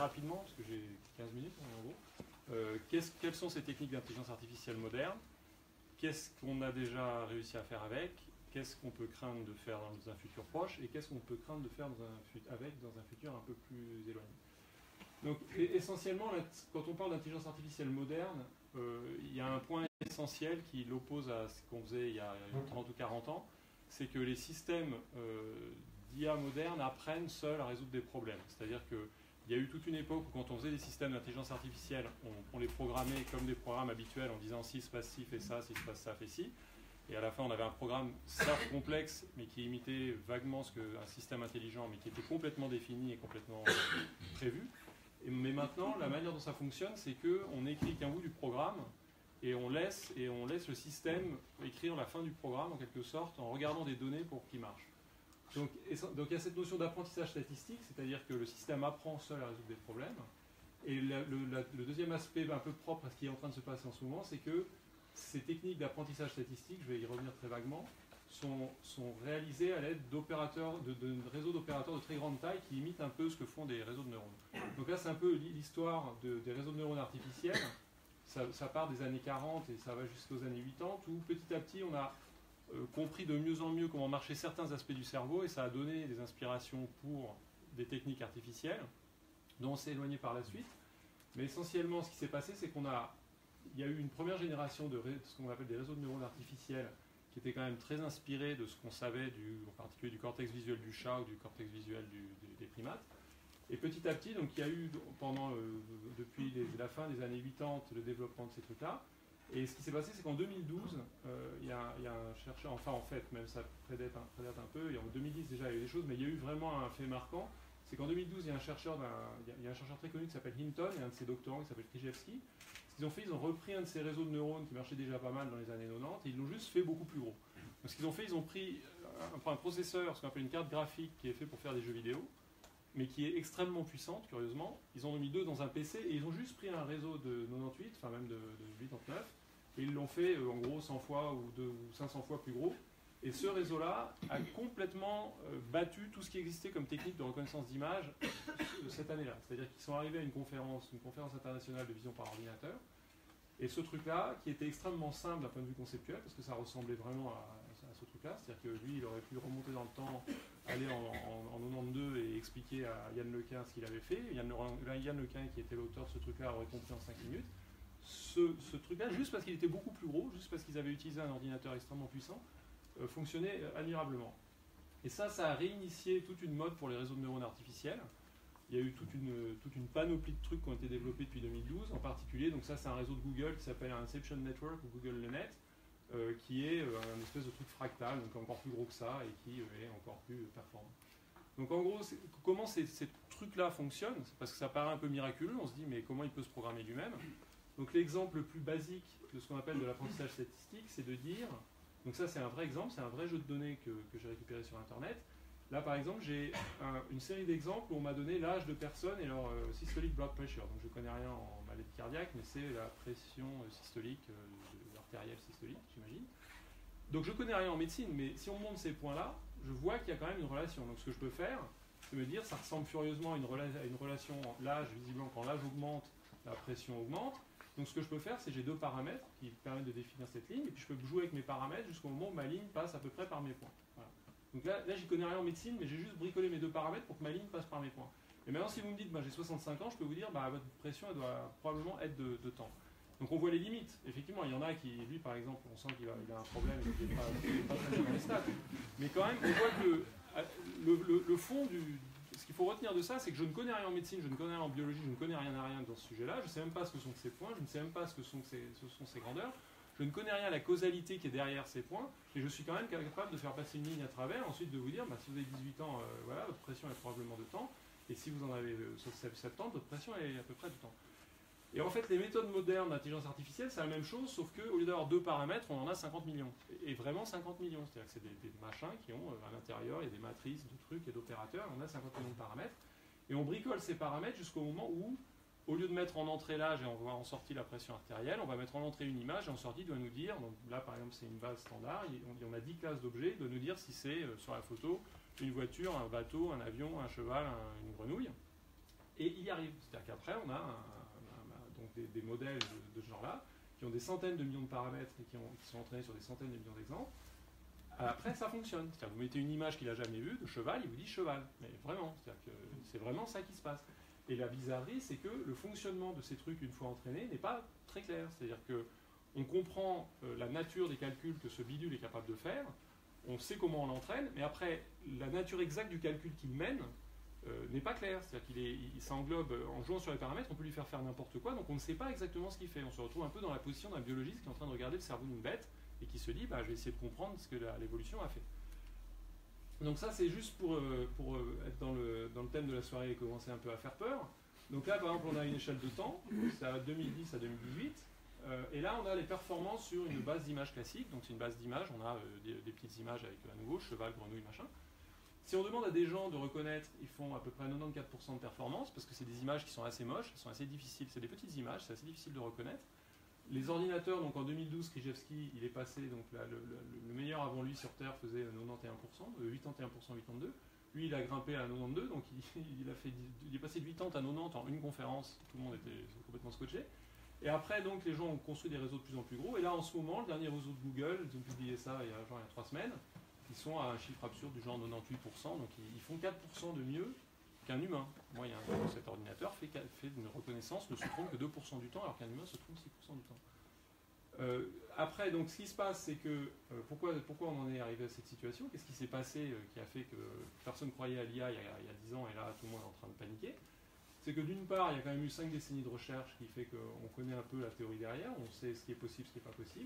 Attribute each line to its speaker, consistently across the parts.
Speaker 1: rapidement, parce que j'ai 15 minutes en gros. Quelles sont ces techniques d'intelligence artificielle moderne? Qu'est-ce qu'on a déjà réussi à faire avec? Qu'est-ce qu'on peut craindre de faire dans un futur proche? Et qu'est-ce qu'on peut craindre de faire dans un futur un peu plus éloigné? Donc essentiellement, quand on parle d'intelligence artificielle moderne, il y a un point essentiel qui l'oppose à ce qu'on faisait il y a 30 ou 40 ans, c'est que les systèmes d'IA modernes apprennent seuls à résoudre des problèmes. C'est-à-dire qu'il y a eu toute une époque où quand on faisait des systèmes d'intelligence artificielle, on les programmait comme des programmes habituels en disant si se passe ci, fait ça, si se passe ça, fait ci. Et à la fin, on avait un programme certes complexe, mais qui imitait vaguement ce qu'un système intelligent, mais qui était complètement défini et complètement prévu. Mais maintenant, la manière dont ça fonctionne, c'est qu'on écrit qu'un bout du programme et on laisse le système écrire la fin du programme en quelque sorte en regardant des données pour qu'il marche. Donc il y a cette notion d'apprentissage statistique, c'est-à-dire que le système apprend seul à résoudre des problèmes. Et le deuxième aspect un peu propre à ce qui est en train de se passer en ce moment, c'est que ces techniques d'apprentissage statistique, je vais y revenir très vaguement, sont réalisées à l'aide d'opérateurs, de réseaux d'opérateurs de très grande taille qui imitent un peu ce que font des réseaux de neurones. Donc là, c'est un peu l'histoire des réseaux de neurones artificiels. Ça part des années 40 et ça va jusqu'aux années 80, où petit à petit, on a compris de mieux en mieux comment marchaient certains aspects du cerveau et ça a donné des inspirations pour des techniques artificielles dont on s'est éloigné par la suite. Mais essentiellement, ce qui s'est passé, c'est il y a eu une première génération de ce qu'on appelle des réseaux de neurones artificiels qui étaient quand même très inspirés de ce qu'on savait, en particulier du cortex visuel du chat ou du cortex visuel des primates. Et petit à petit, donc, il y a eu depuis la fin des années 80 le développement de ces trucs-là. Et ce qui s'est passé, c'est qu'en 2012, il y a un chercheur, enfin en fait, même ça prédate un peu, et en 2010 déjà il y a eu des choses, mais il y a eu vraiment un fait marquant, c'est qu'en 2012, il y a un chercheur très connu qui s'appelle Hinton, et un de ses doctorants qui s'appelle Krzyzewski. Ce qu'ils ont fait, ils ont repris un de ces réseaux de neurones qui marchait déjà pas mal dans les années 90, et ils l'ont juste fait beaucoup plus gros. Donc ce qu'ils ont fait, ils ont pris un processeur, ce qu'on appelle une carte graphique qui est fait pour faire des jeux vidéo, mais qui est extrêmement puissante, curieusement. Ils en ont mis deux dans un PC, et ils ont juste pris un réseau de 98, enfin même de 89, et ils l'ont fait en gros 100 fois ou 500 fois plus gros. Et ce réseau-là a complètement battu tout ce qui existait comme technique de reconnaissance d'image cette année-là. C'est-à-dire qu'ils sont arrivés à une conférence internationale de vision par ordinateur. Et ce truc-là, qui était extrêmement simple d'un point de vue conceptuel, parce que ça ressemblait vraiment à ce truc-là, c'est-à-dire que lui, il aurait pu remonter dans le temps, aller en 92 et expliquer à Yann Lequin ce qu'il avait fait. Yann Lequin, qui était l'auteur de ce truc-là, aurait compris en 5 minutes. Ce truc-là, juste parce qu'il était beaucoup plus gros, juste parce qu'ils avaient utilisé un ordinateur extrêmement puissant, fonctionnait admirablement. Et ça a réinitié toute une mode pour les réseaux de neurones artificiels. Il y a eu toute une panoplie de trucs qui ont été développés depuis 2012, en particulier, donc ça c'est un réseau de Google qui s'appelle un Inception Network ou Google Net, qui est un espèce de truc fractal, donc encore plus gros que ça, et qui est encore plus performant. Donc en gros, comment ces trucs-là fonctionnent? C'est parce que ça paraît un peu miraculeux, on se dit mais comment il peut se programmer lui-même? Donc l'exemple le plus basique de ce qu'on appelle de l'apprentissage statistique, c'est de dire, donc ça c'est un vrai exemple, c'est un vrai jeu de données que j'ai récupéré sur Internet. Là par exemple j'ai une série d'exemples où on m'a donné l'âge de personnes et leur systolic blood pressure. Donc je ne connais rien en maladie cardiaque, mais c'est la pression systolique, artérielle systolique, j'imagine. Donc je ne connais rien en médecine, mais si on monte ces points-là, je vois qu'il y a quand même une relation. Donc ce que je peux faire, c'est me dire ça ressemble furieusement à une relation l'âge, visiblement quand l'âge augmente, la pression augmente. Donc ce que je peux faire, c'est que j'ai deux paramètres qui permettent de définir cette ligne, et puis je peux jouer avec mes paramètres jusqu'au moment où ma ligne passe à peu près par mes points. Voilà. Donc là j'y connais rien en médecine, mais j'ai juste bricolé mes deux paramètres pour que ma ligne passe par mes points. Et maintenant, si vous me dites, j'ai 65 ans, je peux vous dire, votre pression, elle doit probablement être de temps. Donc on voit les limites. Effectivement, il y en a qui, lui par exemple, on sent qu'il a un problème et qu'il n'est pas très bien dans les stats. Mais quand même, on voit que le fond ce qu'il faut retenir de ça, c'est que je ne connais rien en médecine, je ne connais rien en biologie, je ne connais rien à rien dans ce sujet-là, je ne sais même pas ce que sont ces points, je ne sais même pas ce que sont ces grandeurs, je ne connais rien à la causalité qui est derrière ces points, et je suis quand même capable de faire passer une ligne à travers, ensuite de vous dire, si vous avez 18 ans, voilà, votre pression est probablement de temps, et si vous en avez 70 ans, votre pression est à peu près de temps. Et en fait, les méthodes modernes d'intelligence artificielle, c'est la même chose, sauf qu'au lieu d'avoir deux paramètres, on en a 50 millions. Et vraiment 50 millions. C'est-à-dire que c'est des machins qui ont à l'intérieur, il y a des matrices, de trucs et d'opérateurs, on a 50 millions de paramètres. Et on bricole ces paramètres jusqu'au moment où, au lieu de mettre en entrée l'âge et en sortie la pression artérielle, on va mettre en entrée une image et en sortie, il doit nous dire, donc là par exemple c'est une base standard, on a 10 classes d'objets, il doit nous dire si c'est sur la photo une voiture, un bateau, un avion, un cheval, une grenouille. et y arrive. C'est-à-dire qu'après, on a donc des modèles de ce genre-là, qui ont des centaines de millions de paramètres et qui sont entraînés sur des centaines de millions d'exemples. Après, ça fonctionne. C'est-à-dire, vous mettez une image qu'il n'a jamais vue de cheval, il vous dit cheval. Mais vraiment, c'est-à-dire que c'est vraiment ça qui se passe. Et la bizarrerie, c'est que le fonctionnement de ces trucs, une fois entraînés, n'est pas très clair. C'est-à-dire qu'on comprend la nature des calculs que ce bidule est capable de faire, on sait comment on l'entraîne, mais après, la nature exacte du calcul qu'il mène n'est pas claire. C'est-à-dire ça englobe, en jouant sur les paramètres, on peut lui faire n'importe quoi, donc on ne sait pas exactement ce qu'il fait. On se retrouve un peu dans la position d'un biologiste qui est en train de regarder le cerveau d'une bête et qui se dit, je vais essayer de comprendre ce que l'évolution a fait. Donc ça, c'est juste pour être dans le thème de la soirée et commencer un peu à faire peur. Donc là, par exemple, on a une échelle de temps, c'est à 2010 à 2018, et là, on a les performances sur une base d'images classique. Donc c'est une base d'images, on a des petites images avec à nouveau cheval, grenouille, machin. Si on demande à des gens de reconnaître, ils font à peu près 94% de performance, parce que c'est des images qui sont assez moches, qui sont assez difficiles, c'est des petites images, c'est assez difficile de reconnaître. Les ordinateurs, donc en 2012, Krzyzewski, il est passé, donc là, le meilleur avant lui sur Terre faisait 91%, 81%, 82%. Lui, il a grimpé à 92, donc il est passé de 80 à 90 en une conférence, tout le monde était complètement scotché. Et après, donc, les gens ont construit des réseaux de plus en plus gros, et là, en ce moment, le dernier réseau de Google, ils ont publié ça il y a 3 semaines, ils sont à un chiffre absurde du genre 98%, donc ils font 4% de mieux qu'un humain moyen. Donc cet ordinateur fait une reconnaissance, ne se trompe que 2% du temps, alors qu'un humain se trompe 6% du temps. Après, donc, ce qui se passe, c'est que pourquoi on en est arrivé à cette situation? Qu'est-ce qui s'est passé qui a fait que personne ne croyait à l'IA il y a 10 ans et là tout le monde est en train de paniquer? C'est que d'une part, il y a quand même eu 5 décennies de recherche qui fait qu'on connaît un peu la théorie derrière, on sait ce qui est possible, ce qui n'est pas possible.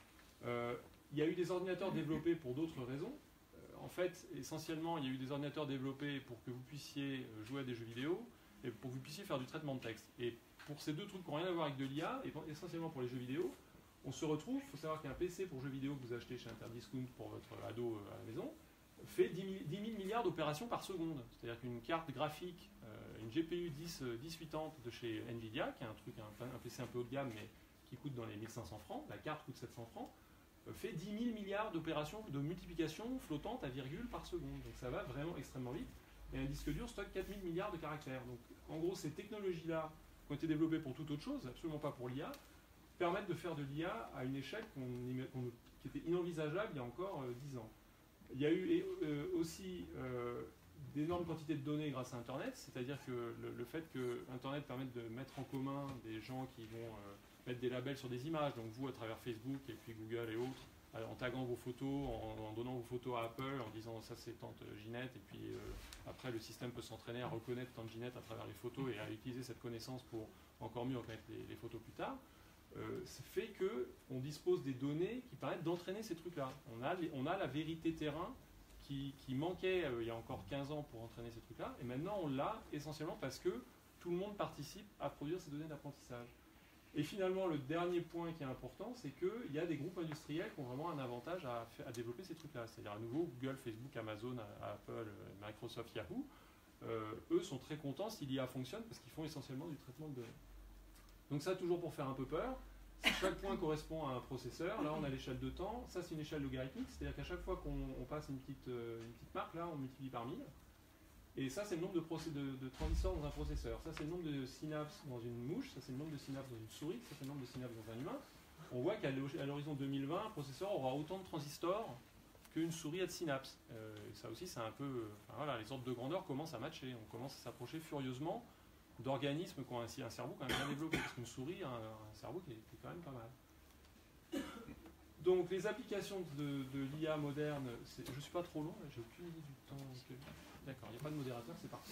Speaker 1: Il y a eu des ordinateurs développés pour d'autres raisons. En fait, essentiellement, il y a eu des ordinateurs développés pour que vous puissiez jouer à des jeux vidéo et pour que vous puissiez faire du traitement de texte. Et pour ces deux trucs qui n'ont rien à voir avec de l'IA, et essentiellement pour les jeux vidéo, on se retrouve, il faut savoir qu'un PC pour jeux vidéo que vous achetez chez Interdiscount pour votre ado à la maison, fait 10 000 milliards d'opérations par seconde. C'est-à-dire qu'une carte graphique, une GPU 1080 de chez Nvidia, qui est un PC un peu haut de gamme, mais qui coûte dans les 1500 francs, la carte coûte 700 francs, fait 10 000 milliards d'opérations de multiplication flottante à virgule par seconde. Donc ça va vraiment extrêmement vite. Et un disque dur stocke 4 000 milliards de caractères. Donc en gros, ces technologies-là, qui ont été développées pour toute autre chose, absolument pas pour l'IA, permettent de faire de l'IA à une échelle qui était inenvisageable il y a encore 10 ans. Il y a eu aussi d'énormes quantités de données grâce à Internet, c'est-à-dire que le fait que Internet permette de mettre en commun des gens qui vont mettre des labels sur des images, donc vous à travers Facebook et puis Google et autres, en taguant vos photos, en donnant vos photos à Apple, en disant ça c'est tante Ginette, et puis après le système peut s'entraîner à reconnaître tante Ginette à travers les photos et à utiliser cette connaissance pour encore mieux reconnaître les photos plus tard. Ça fait qu'on dispose des données qui permettent d'entraîner ces trucs-là. On a la vérité terrain qui manquait il y a encore 15 ans pour entraîner ces trucs-là, et maintenant on l'a essentiellement parce que tout le monde participe à produire ces données d'apprentissage. Et finalement, le dernier point qui est important, c'est qu'il y a des groupes industriels qui ont vraiment un avantage à développer ces trucs-là. C'est-à-dire à nouveau, Google, Facebook, Amazon, Apple, Microsoft, Yahoo, eux sont très contents si l'IA fonctionne parce qu'ils font essentiellement du traitement de données. Donc ça, toujours pour faire un peu peur, chaque point correspond à un processeur. Là, on a l'échelle de temps. Ça, c'est une échelle logarithmique, c'est-à-dire qu'à chaque fois qu'on passe une petite marque, là, on multiplie par 1000. Et ça, c'est le nombre de transistors dans un processeur. Ça, c'est le nombre de synapses dans une mouche. Ça, c'est le nombre de synapses dans une souris. Ça, c'est le nombre de synapses dans un humain. On voit qu'à l'horizon 2020, un processeur aura autant de transistors qu'une souris a de synapses. Ça aussi, c'est un peu... voilà, les ordres de grandeur commencent à matcher. On commence à s'approcher furieusement d'organismes qui ont un cerveau quand même bien développé. Parce qu'une souris a un cerveau qui est quand même pas mal. Donc, les applications de l'IA moderne... Je ne suis pas trop long, j'ai aucune idée du temps. D'accord, il n'y a pas de modérateur, c'est parti.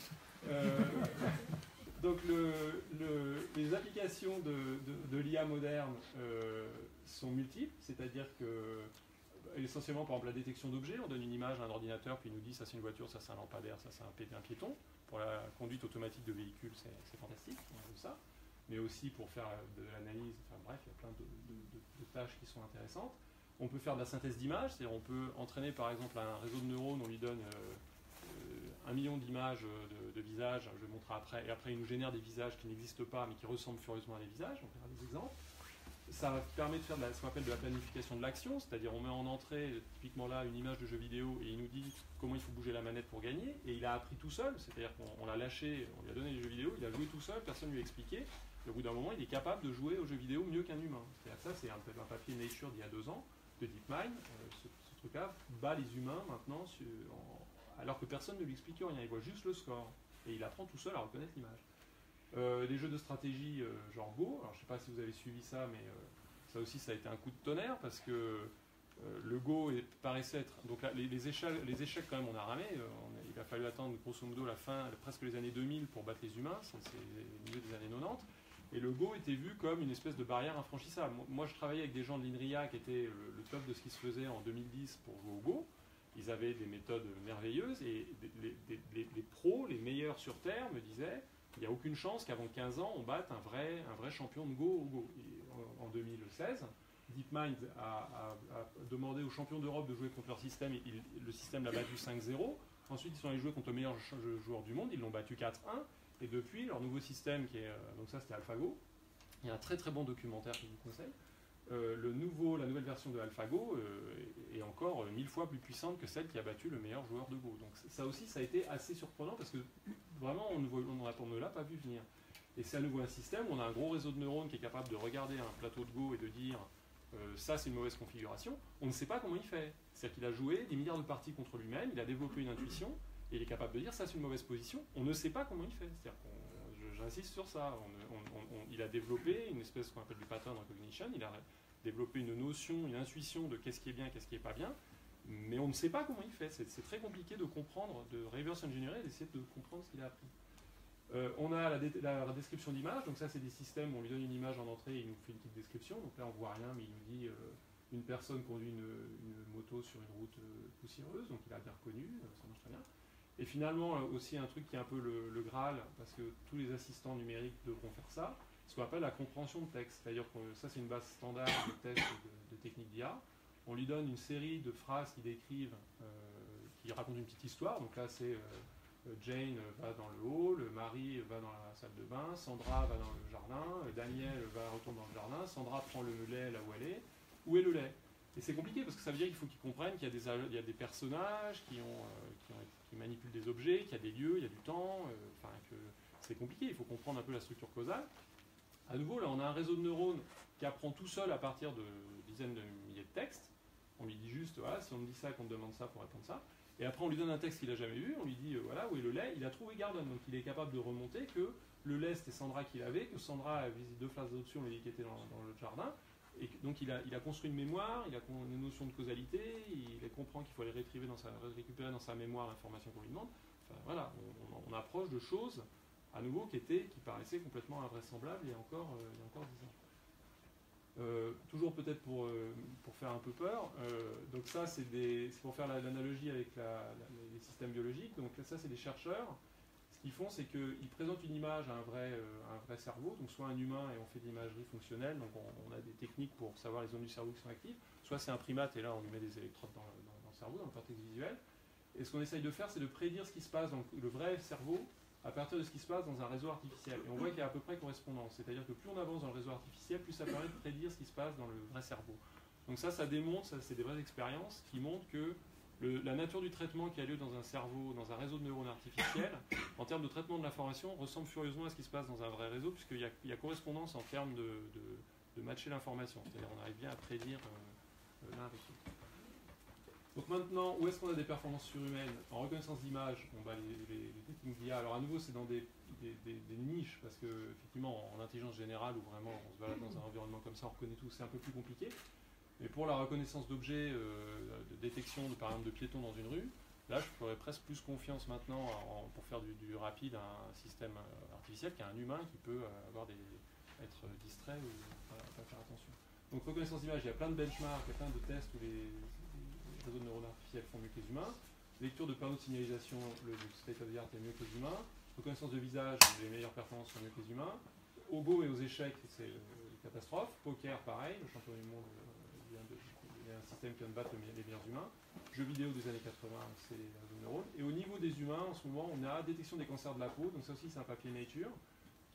Speaker 1: Donc les applications de l'IA moderne sont multiples, c'est-à-dire que essentiellement par exemple la détection d'objets, on donne une image à un ordinateur puis il nous dit ça c'est une voiture, ça c'est un lampadaire, ça c'est un piéton. Pour la conduite automatique de véhicules c'est fantastique, on veut ça. Mais aussi pour faire de l'analyse, enfin bref, il y a plein de tâches qui sont intéressantes. On peut faire de la synthèse d'images, c'est-à-dire on peut entraîner par exemple un réseau de neurones, on lui donne 1 million d'images de visages, je vais montrer après, et après il nous génère des visages qui n'existent pas mais qui ressemblent furieusement à des visages, on verra des exemples. ça permet de faire ce qu'on appelle de la planification de l'action, c'est-à-dire on met en entrée, typiquement là, une image de jeu vidéo et il nous dit comment il faut bouger la manette pour gagner, et il a appris tout seul, c'est-à-dire qu'on l'a lâché, on lui a donné les jeux vidéo, il a joué tout seul, personne ne lui a expliqué, et au bout d'un moment, il est capable de jouer aux jeux vidéo mieux qu'un humain. C'est-à-dire que ça, c'est un papier Nature d'il y a 2 ans, de DeepMind, ce truc-là bat les humains maintenant, alors que personne ne lui explique rien, il voit juste le score, et il apprend tout seul à reconnaître l'image. Les jeux de stratégie genre Go, alors je ne sais pas si vous avez suivi ça, mais ça aussi ça a été un coup de tonnerre parce que le Go paraissait être... Donc là, les échecs quand même on a ramé, il a fallu attendre grosso modo la fin, presque les années 2000 pour battre les humains, c'est le milieu des années 90, et le Go était vu comme une espèce de barrière infranchissable. Moi je travaillais avec des gens de l'INRIA qui étaient le top de ce qui se faisait en 2010 pour jouer au Go. Ils avaient des méthodes merveilleuses et les pros, les meilleurs sur Terre me disaient il n'y a aucune chance qu'avant 15 ans, on batte un vrai champion de Go au Go. Et en 2016, DeepMind a demandé aux champions d'Europe de jouer contre leur système. Le système l'a battu 5-0. Ensuite, ils sont allés jouer contre le meilleur joueur du monde. Ils l'ont battu 4-1. Et depuis, leur nouveau système, donc ça c'était AlphaGo, il y a un très très bon documentaire que je vous conseille. La nouvelle version de AlphaGo est encore 1000 fois plus puissante que celle qui a battu le meilleur joueur de Go. Donc ça aussi, ça a été assez surprenant parce que vraiment, on ne l'a pas vu venir. Et c'est à nouveau un système où on a un gros réseau de neurones qui est capable de regarder un plateau de Go et de dire ça c'est une mauvaise configuration. On ne sait pas comment il fait. C'est-à-dire qu'il a joué des milliards de parties contre lui-même, il a développé une intuition et il est capable de dire ça c'est une mauvaise position. On ne sait pas comment il fait. C'est-à-dire j'insiste sur ça. Il a développé une espèce qu'on appelle du pattern recognition. Il a développé une notion, une intuition de qu'est-ce qui est bien, qu'est-ce qui n'est pas bien. Mais on ne sait pas comment il fait. C'est très compliqué de comprendre, de reverse engineer et d'essayer de comprendre ce qu'il a appris. On a la description d'image. Donc ça, c'est des systèmes où on lui donne une image en entrée et il nous fait une petite description. Donc là, on ne voit rien, mais il nous dit une personne conduit une moto sur une route poussiéreuse. Donc il a bien reconnu, ça marche très bien. Et finalement, aussi un truc qui est un peu le Graal, parce que tous les assistants numériques devront faire ça, ce qu'on appelle la compréhension de texte. C'est-à-dire que ça, c'est une base standard de tests de techniques d'IA. On lui donne une série de phrases qui décrivent, qui racontent une petite histoire. Donc là, c'est Jane va dans le hall, Marie va dans la salle de bain, Sandra va dans le jardin, Daniel retourne dans le jardin, Sandra prend le lait là où elle est. Où est le lait? Et c'est compliqué parce que ça veut dire qu'il faut qu'ils comprennent qu'il y a des personnages qui manipulent des objets, qu'il y a des lieux, il y a du temps, que c'est compliqué, il faut comprendre un peu la structure causale. À nouveau, là, on a un réseau de neurones qui apprend tout seul à partir de dizaines de milliers de textes. On lui dit juste, voilà, si on me dit ça, qu'on me demande ça pour répondre ça. Et après, on lui donne un texte qu'il n'a jamais vu, on lui dit, voilà, où est le lait? Il a trouvé Gardon, donc il est capable de remonter que le lait, c'était Sandra qui l'avait, que Sandra a visité 2 phases d'adoption, on lui dit qu'il était dans le jardin. Et donc il a construit une mémoire, il a une notion de causalité, il comprend qu'il faut aller récupérer dans sa mémoire l'information qu'on lui demande. Enfin, voilà, on approche de choses, à nouveau, qui paraissaient complètement invraisemblables il y a encore 10 ans. Toujours peut-être pour faire un peu peur, donc ça c'est pour faire l'analogie avec les systèmes biologiques. Donc ça c'est des chercheurs. Ce qu'ils font, c'est qu'ils présentent une image à un vrai cerveau, donc soit un humain et on fait de l'imagerie fonctionnelle, donc on a des techniques pour savoir les zones du cerveau qui sont actives, soit c'est un primate et là on lui met des électrodes dans le cerveau, dans le cortex visuel. Et ce qu'on essaye de faire, c'est de prédire ce qui se passe dans le vrai cerveau à partir de ce qui se passe dans un réseau artificiel. Et on voit qu'il y a à peu près correspondance, c'est-à-dire que plus on avance dans le réseau artificiel, plus ça permet de prédire ce qui se passe dans le vrai cerveau. Donc ça démontre, c'est des vraies expériences qui montrent que la nature du traitement qui a lieu dans un cerveau, dans un réseau de neurones artificiels, en termes de traitement de l'information, ressemble furieusement à ce qui se passe dans un vrai réseau, puisqu'il y a correspondance en termes de matcher l'information. C'est-à-dire on arrive bien à prédire l'un avec l'autre. Donc maintenant, où est-ce qu'on a des performances surhumaines? En reconnaissance d'image, les techniques d'IA, alors à nouveau c'est dans des niches, parce que effectivement en intelligence générale, où vraiment on se balade dans un environnement comme ça, on reconnaît tout, c'est un peu plus compliqué. Mais pour la reconnaissance d'objets, de détection par exemple de piétons dans une rue, là je ferais presque plus confiance maintenant pour faire du rapide à un système artificiel qu'à un humain qui peut être distrait ou pas faire attention. Donc reconnaissance d'image, il y a plein de benchmarks, il y a plein de tests où les réseaux de neurones artificiels font mieux que les humains. Lecture de panneaux de signalisation, le state of the art est mieux que les humains. Reconnaissance de visage, les meilleures performances sont mieux que les humains. Au Go et aux échecs, c'est une catastrophe. Poker, pareil, le champion du monde. Il y a un système qui vient de battre les meilleurs humains. Jeux vidéo des années 80, c'est les réseaux de neurones. Et au niveau des humains, en ce moment, on a détection des cancers de la peau. Donc ça aussi, c'est un papier Nature.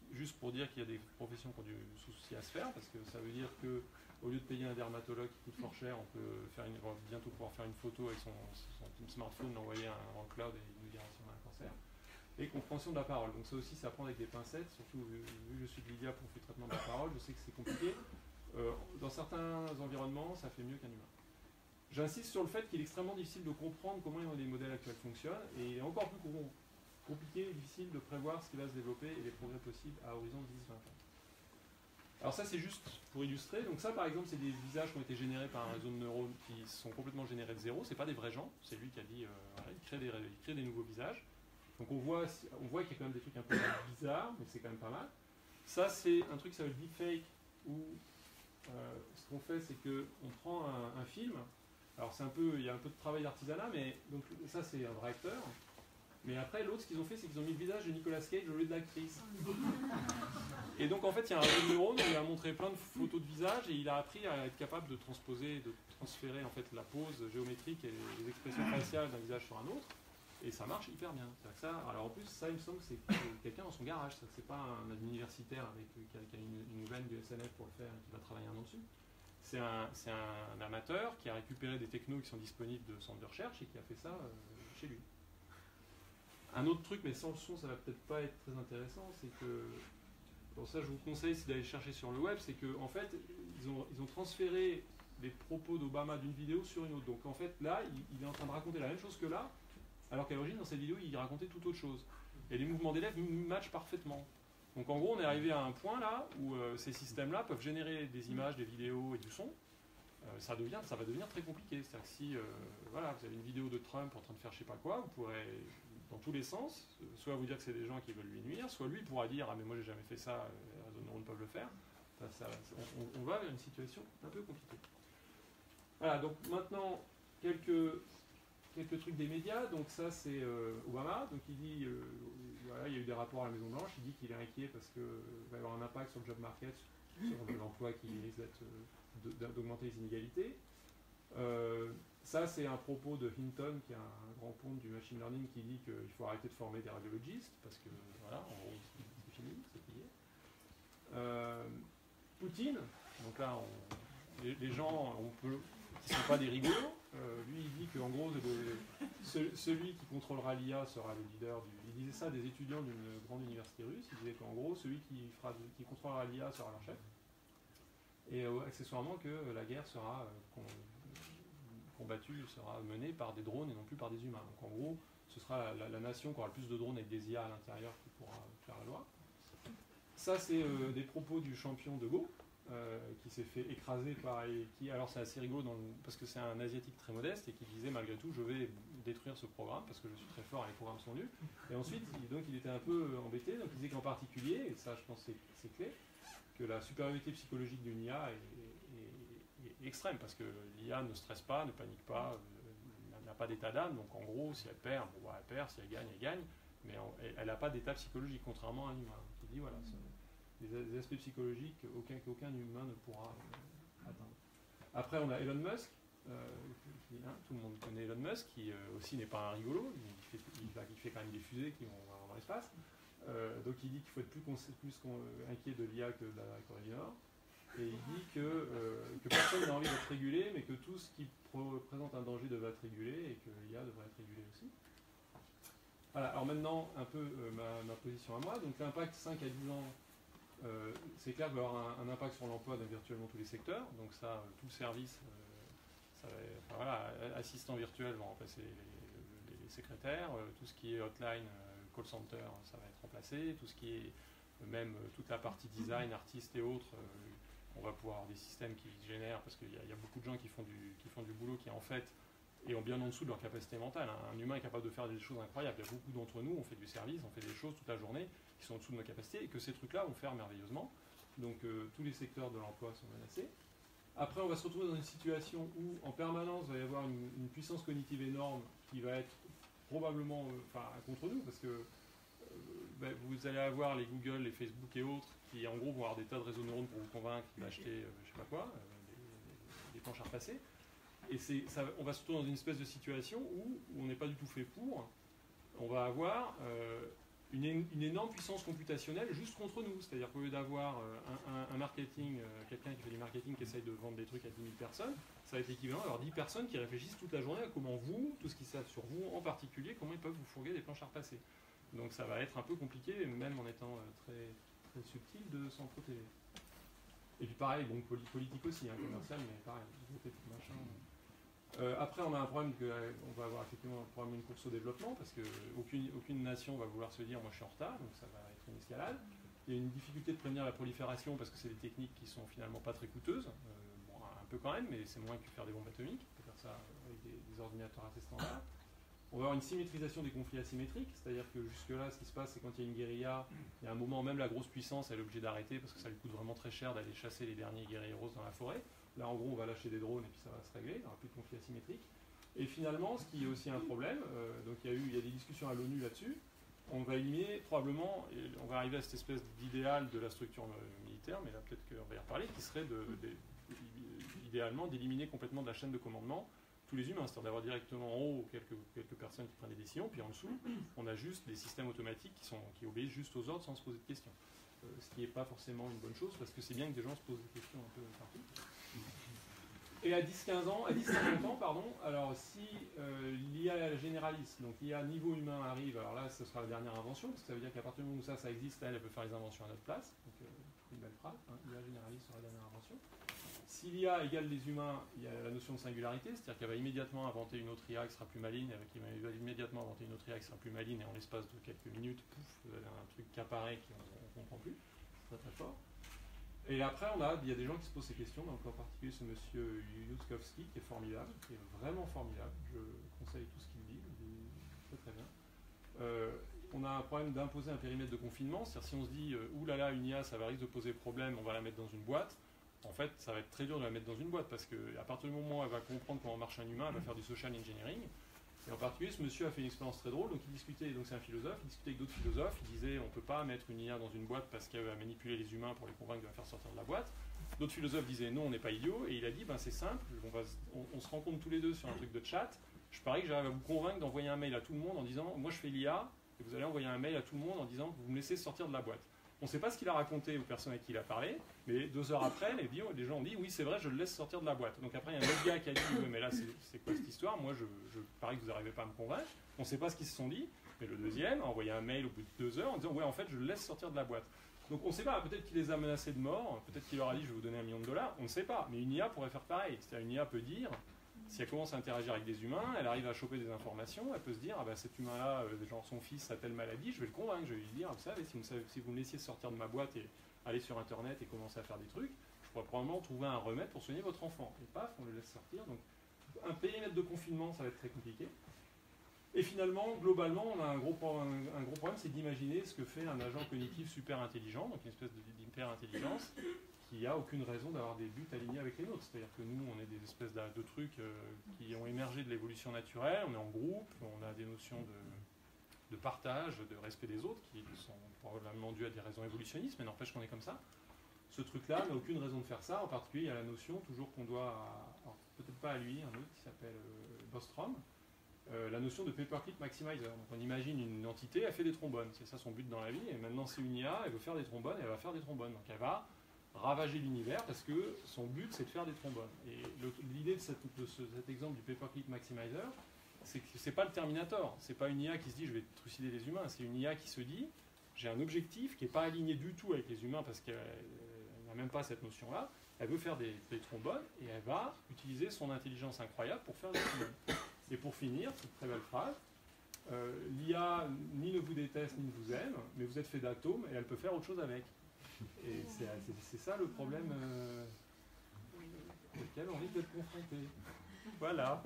Speaker 1: juste pour dire qu'il y a des professions qui ont du souci à se faire, parce que ça veut dire que au lieu de payer un dermatologue qui coûte fort cher, on va bientôt pouvoir faire une photo avec son smartphone, l'envoyer dans le cloud et il nous dira si on a un cancer. Et compréhension de la parole. Donc ça aussi, c'est à prendre avec des pincettes, surtout vu que je suis de Lydia pour le traitement de la parole, je sais que c'est compliqué. Dans certains environnements, ça fait mieux qu'un humain. J'insiste sur le fait qu'il est extrêmement difficile de comprendre comment les modèles actuels fonctionnent, et il est encore plus compliqué et difficile de prévoir ce qui va se développer et les progrès possibles à horizon 10-20 ans. Alors ça, c'est juste pour illustrer. Donc ça, par exemple, c'est des visages qui ont été générés par un réseau de neurones qui sont complètement générés de zéro. C'est pas des vrais gens. C'est lui qui a dit, voilà, il crée des nouveaux visages. Donc on voit qu'il y a quand même des trucs un peu bizarres, mais c'est quand même pas mal. Ça, c'est un truc qui s'appelle deepfake, où ce qu'on fait, c'est qu'on prend un film. Alors il y a un peu de travail d'artisanat, mais donc ça, c'est un vrai acteur. Mais après, l'autre, ce qu'ils ont fait, c'est qu'ils ont mis le visage de Nicolas Cage au lieu de l'actrice. Et donc, en fait, il y a un réseau de neurones, on lui a montré plein de photos de visage, et il a appris à être capable de transférer en fait la pose géométrique et les expressions faciales d'un visage sur un autre. Et ça marche hyper bien. Alors en plus, ça, il me semble que c'est quelqu'un dans son garage. C'est pas un universitaire qui a une veine du SNF pour le faire et qui va travailler un an dessus. C'est un amateur qui a récupéré des technos qui sont disponibles de centres de recherche et qui a fait ça chez lui. Un autre truc, mais sans le son, ça va peut-être pas être très intéressant, c'est que, pour ça je vous conseille d'aller chercher sur le web, c'est qu'en en fait, ils ont transféré les propos d'Obama d'une vidéo sur une autre. Donc en fait, là, il est en train de raconter la même chose que là, alors qu'à l'origine, dans cette vidéo, il racontait tout autre chose. Et les mouvements des lèvres matchent parfaitement. Donc en gros, on est arrivé à un point là, où ces systèmes-là peuvent générer des images, des vidéos et du son. Ça va devenir très compliqué. C'est-à-dire que si voilà, vous avez une vidéo de Trump en train de faire je sais pas quoi, vous pourrez, dans tous les sens, soit vous dire que c'est des gens qui veulent lui nuire, soit lui pourra dire « Ah mais moi j'ai jamais fait ça, les réseaux de neurones peuvent le faire ». On va vers une situation un peu compliquée. Voilà, donc maintenant, quelques trucs des médias. Donc ça, c'est Obama. Donc il dit, voilà, il y a eu des rapports à la Maison-Blanche, il dit qu'il est inquiet parce qu'il va y avoir un impact sur le job market, sur l'emploi qui risque d'augmenter les inégalités. Ça, c'est un propos de Hinton, qui est un grand ponte du machine learning, qui dit qu'il faut arrêter de former des radiologistes, parce que, voilà, en gros, c'est fini, c'est plié. Poutine, donc là, les gens qui ne sont pas des rigolos, lui, il dit qu'en gros, celui qui contrôlera l'IA sera le leader du... Il disait ça à des étudiants d'une grande université russe, il disait qu'en gros, celui qui contrôlera l'IA sera leur chef, et accessoirement que la guerre sera combattue, sera menée par des drones et non plus par des humains. Donc en gros, ce sera la nation qui aura le plus de drones avec des IA à l'intérieur qui pourra faire la loi. Ça, c'est des propos du champion de Go, qui s'est fait écraser par... alors c'est assez rigolo parce que c'est un asiatique très modeste et qui disait malgré tout je vais détruire ce programme parce que je suis très fort et les programmes sont nuls. Et ensuite, donc il était un peu embêté, donc il disait qu'en particulier, et ça je pense que c'est clé, que la supériorité psychologique d'une IA est extrême parce que l'IA ne stresse pas, ne panique pas, n'a pas d'état d'âme, donc en gros si elle perd, bon, elle perd, si elle gagne, mais elle n'a pas d'état psychologique contrairement à un humain. Qui dit voilà, des aspects psychologiques qu'aucun humain ne pourra atteindre. Après, on a Elon Musk, tout le monde connaît Elon Musk, qui aussi n'est pas un rigolo, il fait quand même des fusées qui vont dans l'espace. Donc il dit qu'il faut être plus inquiet de l'IA que de la Corée du Nord. Et il dit que personne n'a envie d'être régulé, mais que tout ce qui présente un danger devrait être régulé et que l'IA devrait être régulée aussi. Voilà, alors maintenant, un peu ma position à moi. Donc l'impact 5 à 10 ans, c'est clair qu'il va y avoir un impact sur l'emploi dans virtuellement tous les secteurs. Donc ça, tout le service, voilà, assistants virtuels vont remplacer les secrétaires. Tout ce qui est hotline, call center, ça va être remplacé. Tout ce qui est même toute la partie design, artistes et autres, on va pouvoir avoir des systèmes qui génèrent, parce qu'il y a beaucoup de gens qui font du boulot qui en fait et ont bien en dessous de leur capacité mentale. Un humain est capable de faire des choses incroyables. Il y a beaucoup d'entre nous, on fait du service, on fait des choses toute la journée qui sont en dessous de nos capacités et que ces trucs-là vont faire merveilleusement. Donc tous les secteurs de l'emploi sont menacés. Après, on va se retrouver dans une situation où en permanence il va y avoir une puissance cognitive énorme qui va être probablement contre nous, parce que vous allez avoir les Google, les Facebook et autres qui en gros vont avoir des tas de réseaux de neurones pour vous convaincre d'acheter je sais pas quoi, des planches à repasser. Et on va se retrouver dans une espèce de situation où on n'est pas du tout fait pour. On va avoir une énorme puissance computationnelle juste contre nous. C'est-à-dire qu'au lieu d'avoir un marketing, quelqu'un qui fait du marketing qui essaye de vendre des trucs à 10 000 personnes, ça va être l'équivalent d'avoir 10 personnes qui réfléchissent toute la journée à comment vous, tout ce qu'ils savent sur vous en particulier, comment ils peuvent vous fourguer des planches à repasser. Donc ça va être un peu compliqué, même en étant très, très subtil, de s'en protéger. Et puis pareil, bon, politique aussi, hein, commercial, mais pareil, machin. Après, on a un problème on va avoir effectivement un problème, une course au développement, parce qu'aucune nation va vouloir se dire moi je suis en retard, donc ça va être une escalade. Il y a une difficulté de prévenir la prolifération parce que c'est des techniques qui sont finalement pas très coûteuses, bon, un peu quand même, mais c'est moins que faire des bombes atomiques, on peut faire ça avec des ordinateurs assez standards. On va avoir une symétrisation des conflits asymétriques, c'est-à-dire que jusque-là, ce qui se passe, c'est quand il y a une guérilla, il y a un moment, même la grosse puissance, elle est obligée d'arrêter parce que ça lui coûte vraiment très cher d'aller chasser les derniers guerrieros dans la forêt. Là, en gros, on va lâcher des drones et puis ça va se régler, il n'y aura plus de conflit asymétrique. Et finalement, ce qui est aussi un problème, donc il y a des discussions à l'ONU là-dessus, on va éliminer probablement, et on va arriver à cette espèce d'idéal de la structure militaire, mais là peut-être qu'on va y reparler, qui serait idéalement d'éliminer complètement de la chaîne de commandement tous les humains, c'est-à-dire d'avoir directement en haut quelques personnes qui prennent des décisions, puis en dessous, on a juste des systèmes automatiques qui obéissent juste aux ordres sans se poser de questions. Ce qui n'est pas forcément une bonne chose, parce que c'est bien que des gens se posent des questions un peu partout. Et à 10-15 ans, à 10-50 ans, pardon, alors si l'IA généraliste, donc l'IA niveau humain arrive, alors là, ce sera la dernière invention, parce que ça veut dire qu'à partir du moment où ça existe, elle peut faire les inventions à notre place. Donc, une belle phrase, hein, l'IA généraliste sera la dernière invention. Si l'IA égale les humains, il y a la notion de singularité, c'est-à-dire qu'elle va immédiatement inventer une autre IA qui sera plus maligne, qui va immédiatement inventer une autre IA qui sera plus maligne, et en l'espace de quelques minutes, pouf, vous avez un truc qui apparaît qu'on ne comprend plus. C'est très très fort. Et après, il y a des gens qui se posent ces questions, donc en particulier ce monsieur Yudkowsky, qui est formidable, qui est vraiment formidable. Je conseille tout ce qu'il dit, il dit très très bien. On a un problème d'imposer un périmètre de confinement, c'est-à-dire si on se dit oulala, une IA, ça va risque de poser problème, on va la mettre dans une boîte. En fait, ça va être très dur de la mettre dans une boîte parce qu'à partir du moment où elle va comprendre comment marche un humain, elle va faire du social engineering. Et en particulier, ce monsieur a fait une expérience très drôle, donc il discutait, donc c'est un philosophe, il discutait avec d'autres philosophes, il disait on ne peut pas mettre une IA dans une boîte parce qu'elle va manipuler les humains pour les convaincre de la faire sortir de la boîte. D'autres philosophes disaient non, on n'est pas idiot, et il a dit ben, c'est simple, on se rencontre tous les deux sur un truc de chat, je parie que j'arrive à vous convaincre d'envoyer un mail à tout le monde en disant moi je fais l'IA, et vous allez envoyer un mail à tout le monde en disant vous me laissez sortir de la boîte. On ne sait pas ce qu'il a raconté aux personnes avec qui il a parlé, mais 2 heures après, les gens ont dit oui, c'est vrai, je le laisse sortir de la boîte. Donc après, il y a un autre gars qui a dit oui, mais là, c'est quoi cette histoire? Moi, je parie que vous n'arrivez pas à me convaincre. On ne sait pas ce qu'ils se sont dit, mais le deuxième a envoyé un mail au bout de 2 heures en disant ouais, en fait, je le laisse sortir de la boîte. Donc on ne sait pas, peut-être qu'il les a menacés de mort, peut-être qu'il leur a dit je vais vous donner $1 million, on ne sait pas. Mais une IA pourrait faire pareil. C'est-à-dire une IA peut dire, si elle commence à interagir avec des humains, elle arrive à choper des informations, elle peut se dire ah bah, cet humain-là, genre son fils a telle maladie, je vais le convaincre, je vais lui dire vous savez, si vous me laissiez sortir de ma boîte et aller sur internet et commencer à faire des trucs, je pourrais probablement trouver un remède pour soigner votre enfant. Et paf, on le laisse sortir. Donc un périmètre de confinement, ça va être très compliqué. Et finalement, globalement, on a un gros problème, c'est d'imaginer ce que fait un agent cognitif super intelligent, donc une espèce d'hyper-intelligence, qui n'a aucune raison d'avoir des buts alignés avec les nôtres. C'est-à-dire que nous, on est des espèces de trucs qui ont émergé de l'évolution naturelle, on est en groupe, on a des notions de partage, de respect des autres, qui sont probablement dues à des raisons évolutionnistes, mais n'empêche qu'on est comme ça. Ce truc-là n'a aucune raison de faire ça, en particulier, il y a la notion, toujours qu'on doit, peut-être pas à lui, un autre qui s'appelle Bostrom, la notion de paperclip maximizer. Donc on imagine une entité, elle fait des trombones, c'est ça son but dans la vie, et maintenant c'est une IA, elle veut faire des trombones, elle va faire des trombones. Donc elle va ravager l'univers parce que son but c'est de faire des trombones. Et l'idée de cet exemple du paperclip maximizer, c'est que c'est pas le Terminator, c'est pas une IA qui se dit je vais trucider les humains, c'est une IA qui se dit j'ai un objectif qui n'est pas aligné du tout avec les humains parce qu'elle n'a même pas cette notion-là, elle veut faire des trombones et elle va utiliser son intelligence incroyable pour faire des trombones. Et pour finir, cette très belle phrase, l'IA ni ne vous déteste ni ne vous aime, mais vous êtes fait d'atomes et elle peut faire autre chose avec. Et c'est ça le problème auquel on risque d'être confronté. Voilà.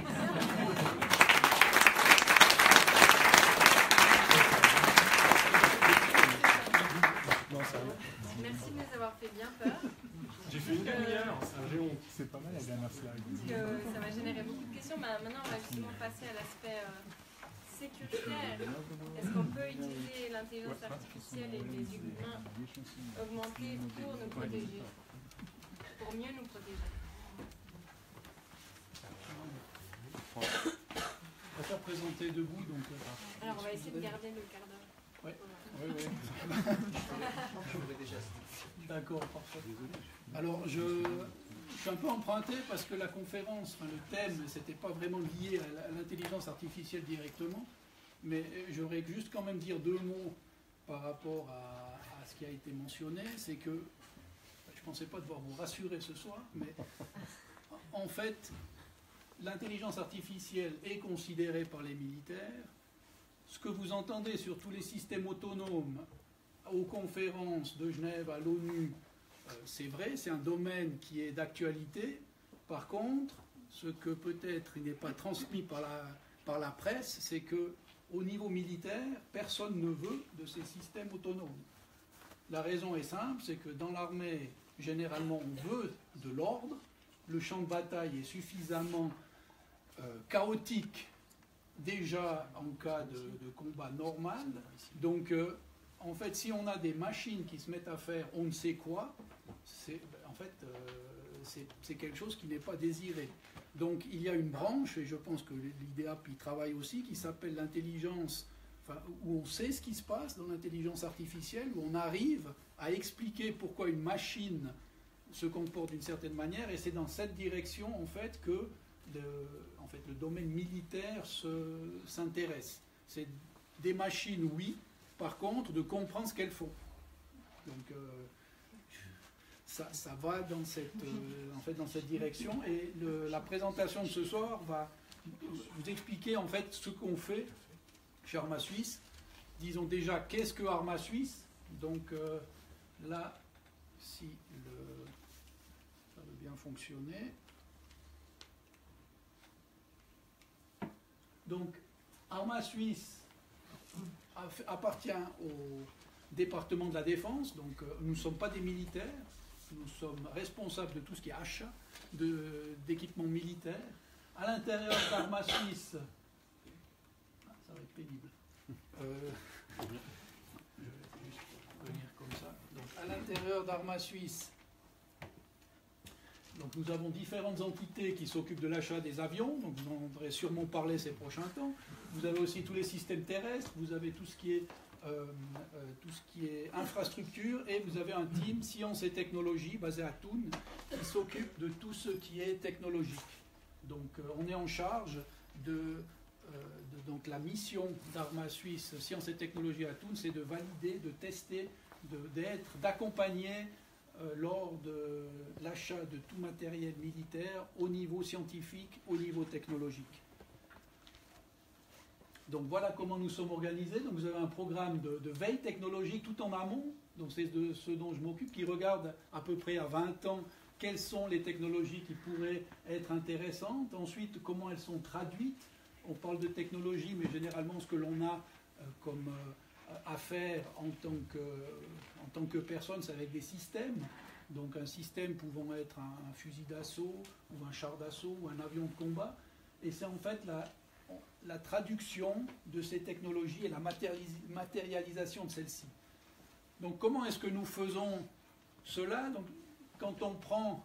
Speaker 1: Non, sérieux.
Speaker 2: Merci de nous avoir fait bien peur.
Speaker 1: J'ai fait une demi-heure, j'ai honte.
Speaker 3: C'est pas mal la dernière slide.
Speaker 2: Ça va générer beaucoup de questions. Maintenant, on va justement passer à l'aspect sécuritaire. Est-ce qu'on peut utiliser l'intelligence artificielle et les humains augmentés pour nous protéger, pour mieux nous protéger?
Speaker 1: On va faire présenter debout. Donc,
Speaker 2: alors, on va essayer de garder le quart d'heure.
Speaker 3: Oui, oui, oui. D'accord, parfait. Alors, je suis un peu emprunté parce que la conférence, enfin, le thème, c'était pas vraiment lié à l'intelligence artificielle directement, mais j'aurais juste quand même dire 2 mots par rapport à ce qui a été mentionné. C'est que, je ne pensais pas devoir vous rassurer ce soir, mais en fait, l'intelligence artificielle est considérée par les militaires. Ce que vous entendez sur tous les systèmes autonomes, aux conférences de Genève, à l'ONU, c'est vrai, c'est un domaine qui est d'actualité. Par contre, ce que peut-être il n'est pas transmis par la presse, c'est qu'au niveau militaire, personne ne veut de ces systèmes autonomes. La raison est simple, c'est que dans l'armée, généralement, on veut de l'ordre. Le champ de bataille est suffisamment chaotique déjà en cas de combat normal. Donc, en fait, si on a des machines qui se mettent à faire on ne sait quoi, c'est quelque chose qui n'est pas désiré. Donc, il y a une branche, et je pense que l'IDEAP y travaille aussi, qui s'appelle l'intelligence, enfin, où on sait ce qui se passe dans l'intelligence artificielle, où on arrive à expliquer pourquoi une machine se comporte d'une certaine manière, et c'est dans cette direction, en fait, que le domaine militaire s'intéresse. C'est des machines, oui, par contre, de comprendre ce qu'elles font. Donc, ça va dans cette direction, et la présentation de ce soir va vous expliquer, en fait, ce qu'on fait chez Arma Suisse. Disons déjà, qu'est-ce que Arma Suisse? Donc, là, si ça veut bien fonctionner. Donc, Arma Suisse appartient au département de la Défense, donc nous ne sommes pas des militaires, nous sommes responsables de tout ce qui est achat d'équipements militaires. À l'intérieur d'Arma Suisse, ça va être pénible. Je vais juste venir comme ça. Donc, à l'intérieur d'Arma Suisse, donc nous avons différentes entités qui s'occupent de l'achat des avions, donc vous en entendrez sûrement parler ces prochains temps. Vous avez aussi tous les systèmes terrestres, vous avez tout ce qui est infrastructure, et vous avez un team sciences et technologies basé à Thun qui s'occupe de tout ce qui est technologique. Donc on est en charge donc la mission d'Arma Suisse sciences et technologies à Thun, c'est de valider, de tester, d'accompagner lors de l'achat de tout matériel militaire au niveau scientifique, au niveau technologique. Donc voilà comment nous sommes organisés. Donc vous avez un programme de veille technologique tout en amont, donc c'est de ce dont je m'occupe, qui regarde à peu près à 20 ans quelles sont les technologies qui pourraient être intéressantes, ensuite comment elles sont traduites. On parle de technologie, mais généralement ce que l'on a comme à faire en tant que personne, c'est avec des systèmes. Donc un système pouvant être un fusil d'assaut, ou un char d'assaut, ou un avion de combat. Et c'est en fait la traduction de ces technologies et la matérialisation de celles-ci. Donc comment est-ce que nous faisons cela? Donc, quand on prend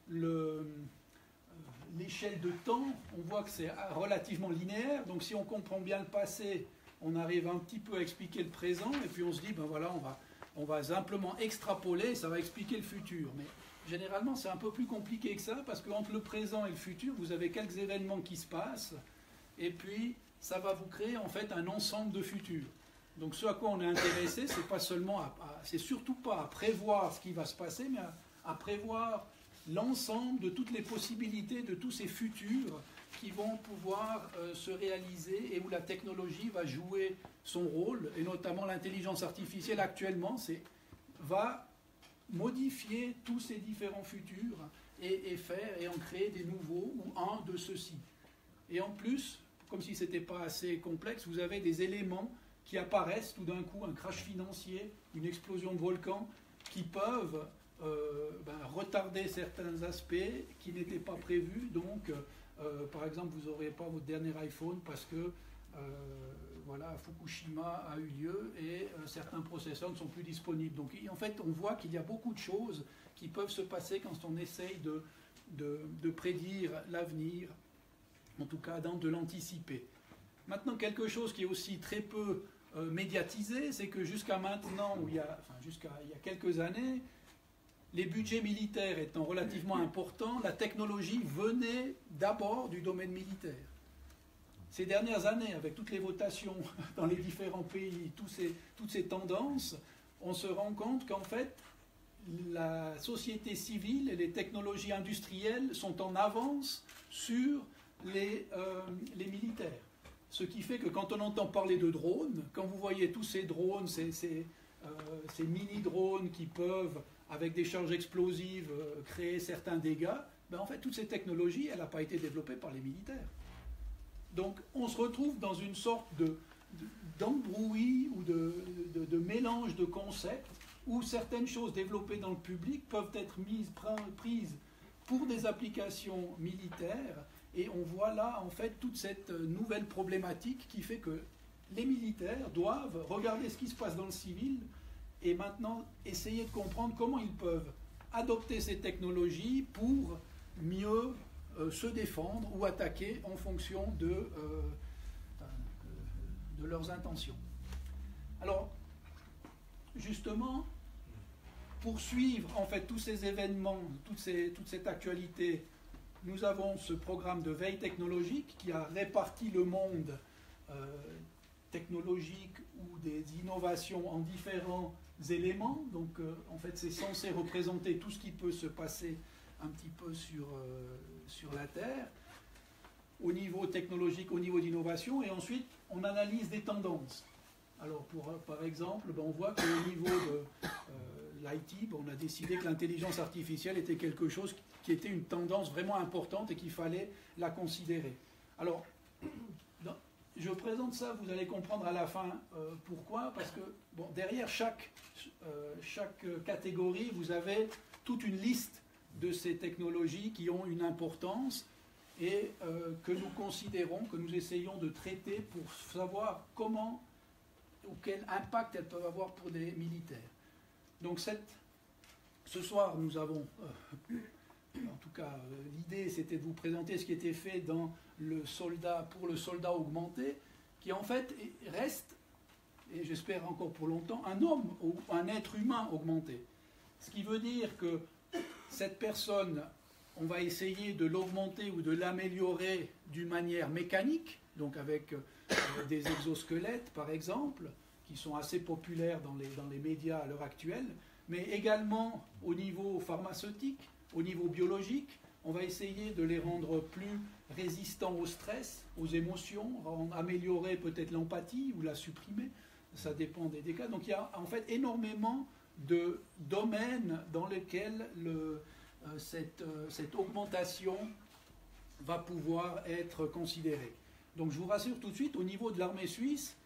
Speaker 3: l'échelle de temps, on voit que c'est relativement linéaire. Donc si on comprend bien le passé, on arrive un petit peu à expliquer le présent, et puis on se dit, ben voilà, on va simplement extrapoler, ça va expliquer le futur. Mais généralement, c'est un peu plus compliqué que ça, parce qu'entre le présent et le futur, vous avez quelques événements qui se passent, et puis ça va vous créer en fait un ensemble de futurs. Donc ce à quoi on est intéressé, c'est pas seulement c'est surtout pas à prévoir ce qui va se passer, mais à prévoir l'ensemble de toutes les possibilités de tous ces futurs qui vont pouvoir se réaliser, et où la technologie va jouer son rôle, et notamment l'intelligence artificielle actuellement va modifier tous ces différents futurs et en créer des nouveaux, ou un de ceux-ci. Et en plus, comme si ce n'était pas assez complexe, vous avez des éléments qui apparaissent tout d'un coup, un crash financier, une explosion de volcan, qui peuvent retarder certains aspects qui n'étaient pas prévus. Donc, par exemple, vous n'aurez pas votre dernier iPhone parce que Fukushima a eu lieu et certains processeurs ne sont plus disponibles. Donc, en fait, on voit qu'il y a beaucoup de choses qui peuvent se passer quand on essaye de prédire l'avenir, en tout cas de l'anticiper. Maintenant, quelque chose qui est aussi très peu médiatisé, c'est que jusqu'à maintenant, jusqu'à il y a quelques années, les budgets militaires étant relativement importants, la technologie venait d'abord du domaine militaire. Ces dernières années, avec toutes les votations dans les différents pays, toutes ces tendances, on se rend compte qu'en fait, la société civile et les technologies industrielles sont en avance sur les militaires. Ce qui fait que quand on entend parler de drones, quand vous voyez tous ces drones, ces mini-drones qui peuvent, avec des charges explosives, créer certains dégâts, ben en fait, toutes ces technologies, elles n'ont pas été développées par les militaires. Donc, on se retrouve dans une sorte d'embrouille ou de mélange de concepts où certaines choses développées dans le public peuvent être prises pour des applications militaires. Et on voit là, en fait, toute cette nouvelle problématique qui fait que les militaires doivent regarder ce qui se passe dans le civil et maintenant essayer de comprendre comment ils peuvent adopter ces technologies pour mieux se défendre ou attaquer en fonction de leurs intentions. Alors, justement, pour suivre en fait tous ces événements, toute cette actualité, nous avons ce programme de veille technologique qui a réparti le monde technologique ou des innovations en différents éléments. Donc, en fait, c'est censé représenter tout ce qui peut se passer un petit peu sur la Terre, au niveau technologique, au niveau d'innovation, et ensuite, on analyse des tendances. Alors, par exemple, on voit qu'au niveau de l'IT, on a décidé que l'intelligence artificielle était quelque chose qui était une tendance vraiment importante et qu'il fallait la considérer. Alors, je présente ça, vous allez comprendre à la fin pourquoi, parce que derrière chaque catégorie, vous avez toute une liste de ces technologies qui ont une importance et que nous considérons, que nous essayons de traiter pour savoir comment ou quel impact elles peuvent avoir pour des militaires. Donc ce soir, nous avons, en tout cas, l'idée c'était de vous présenter ce qui était fait pour le soldat augmenté, qui en fait reste, et j'espère encore pour longtemps, un homme ou un être humain augmenté. Ce qui veut dire que cette personne, on va essayer de l'augmenter ou de l'améliorer d'une manière mécanique, donc avec des exosquelettes par exemple, qui sont assez populaires dans les médias à l'heure actuelle, mais également au niveau pharmaceutique, au niveau biologique, on va essayer de les rendre plus résistants au stress, aux émotions, améliorer peut-être l'empathie ou la supprimer, ça dépend des cas. Donc il y a en fait énormément de domaines dans lesquels cette augmentation va pouvoir être considérée. Donc je vous rassure tout de suite, au niveau de l'armée suisse,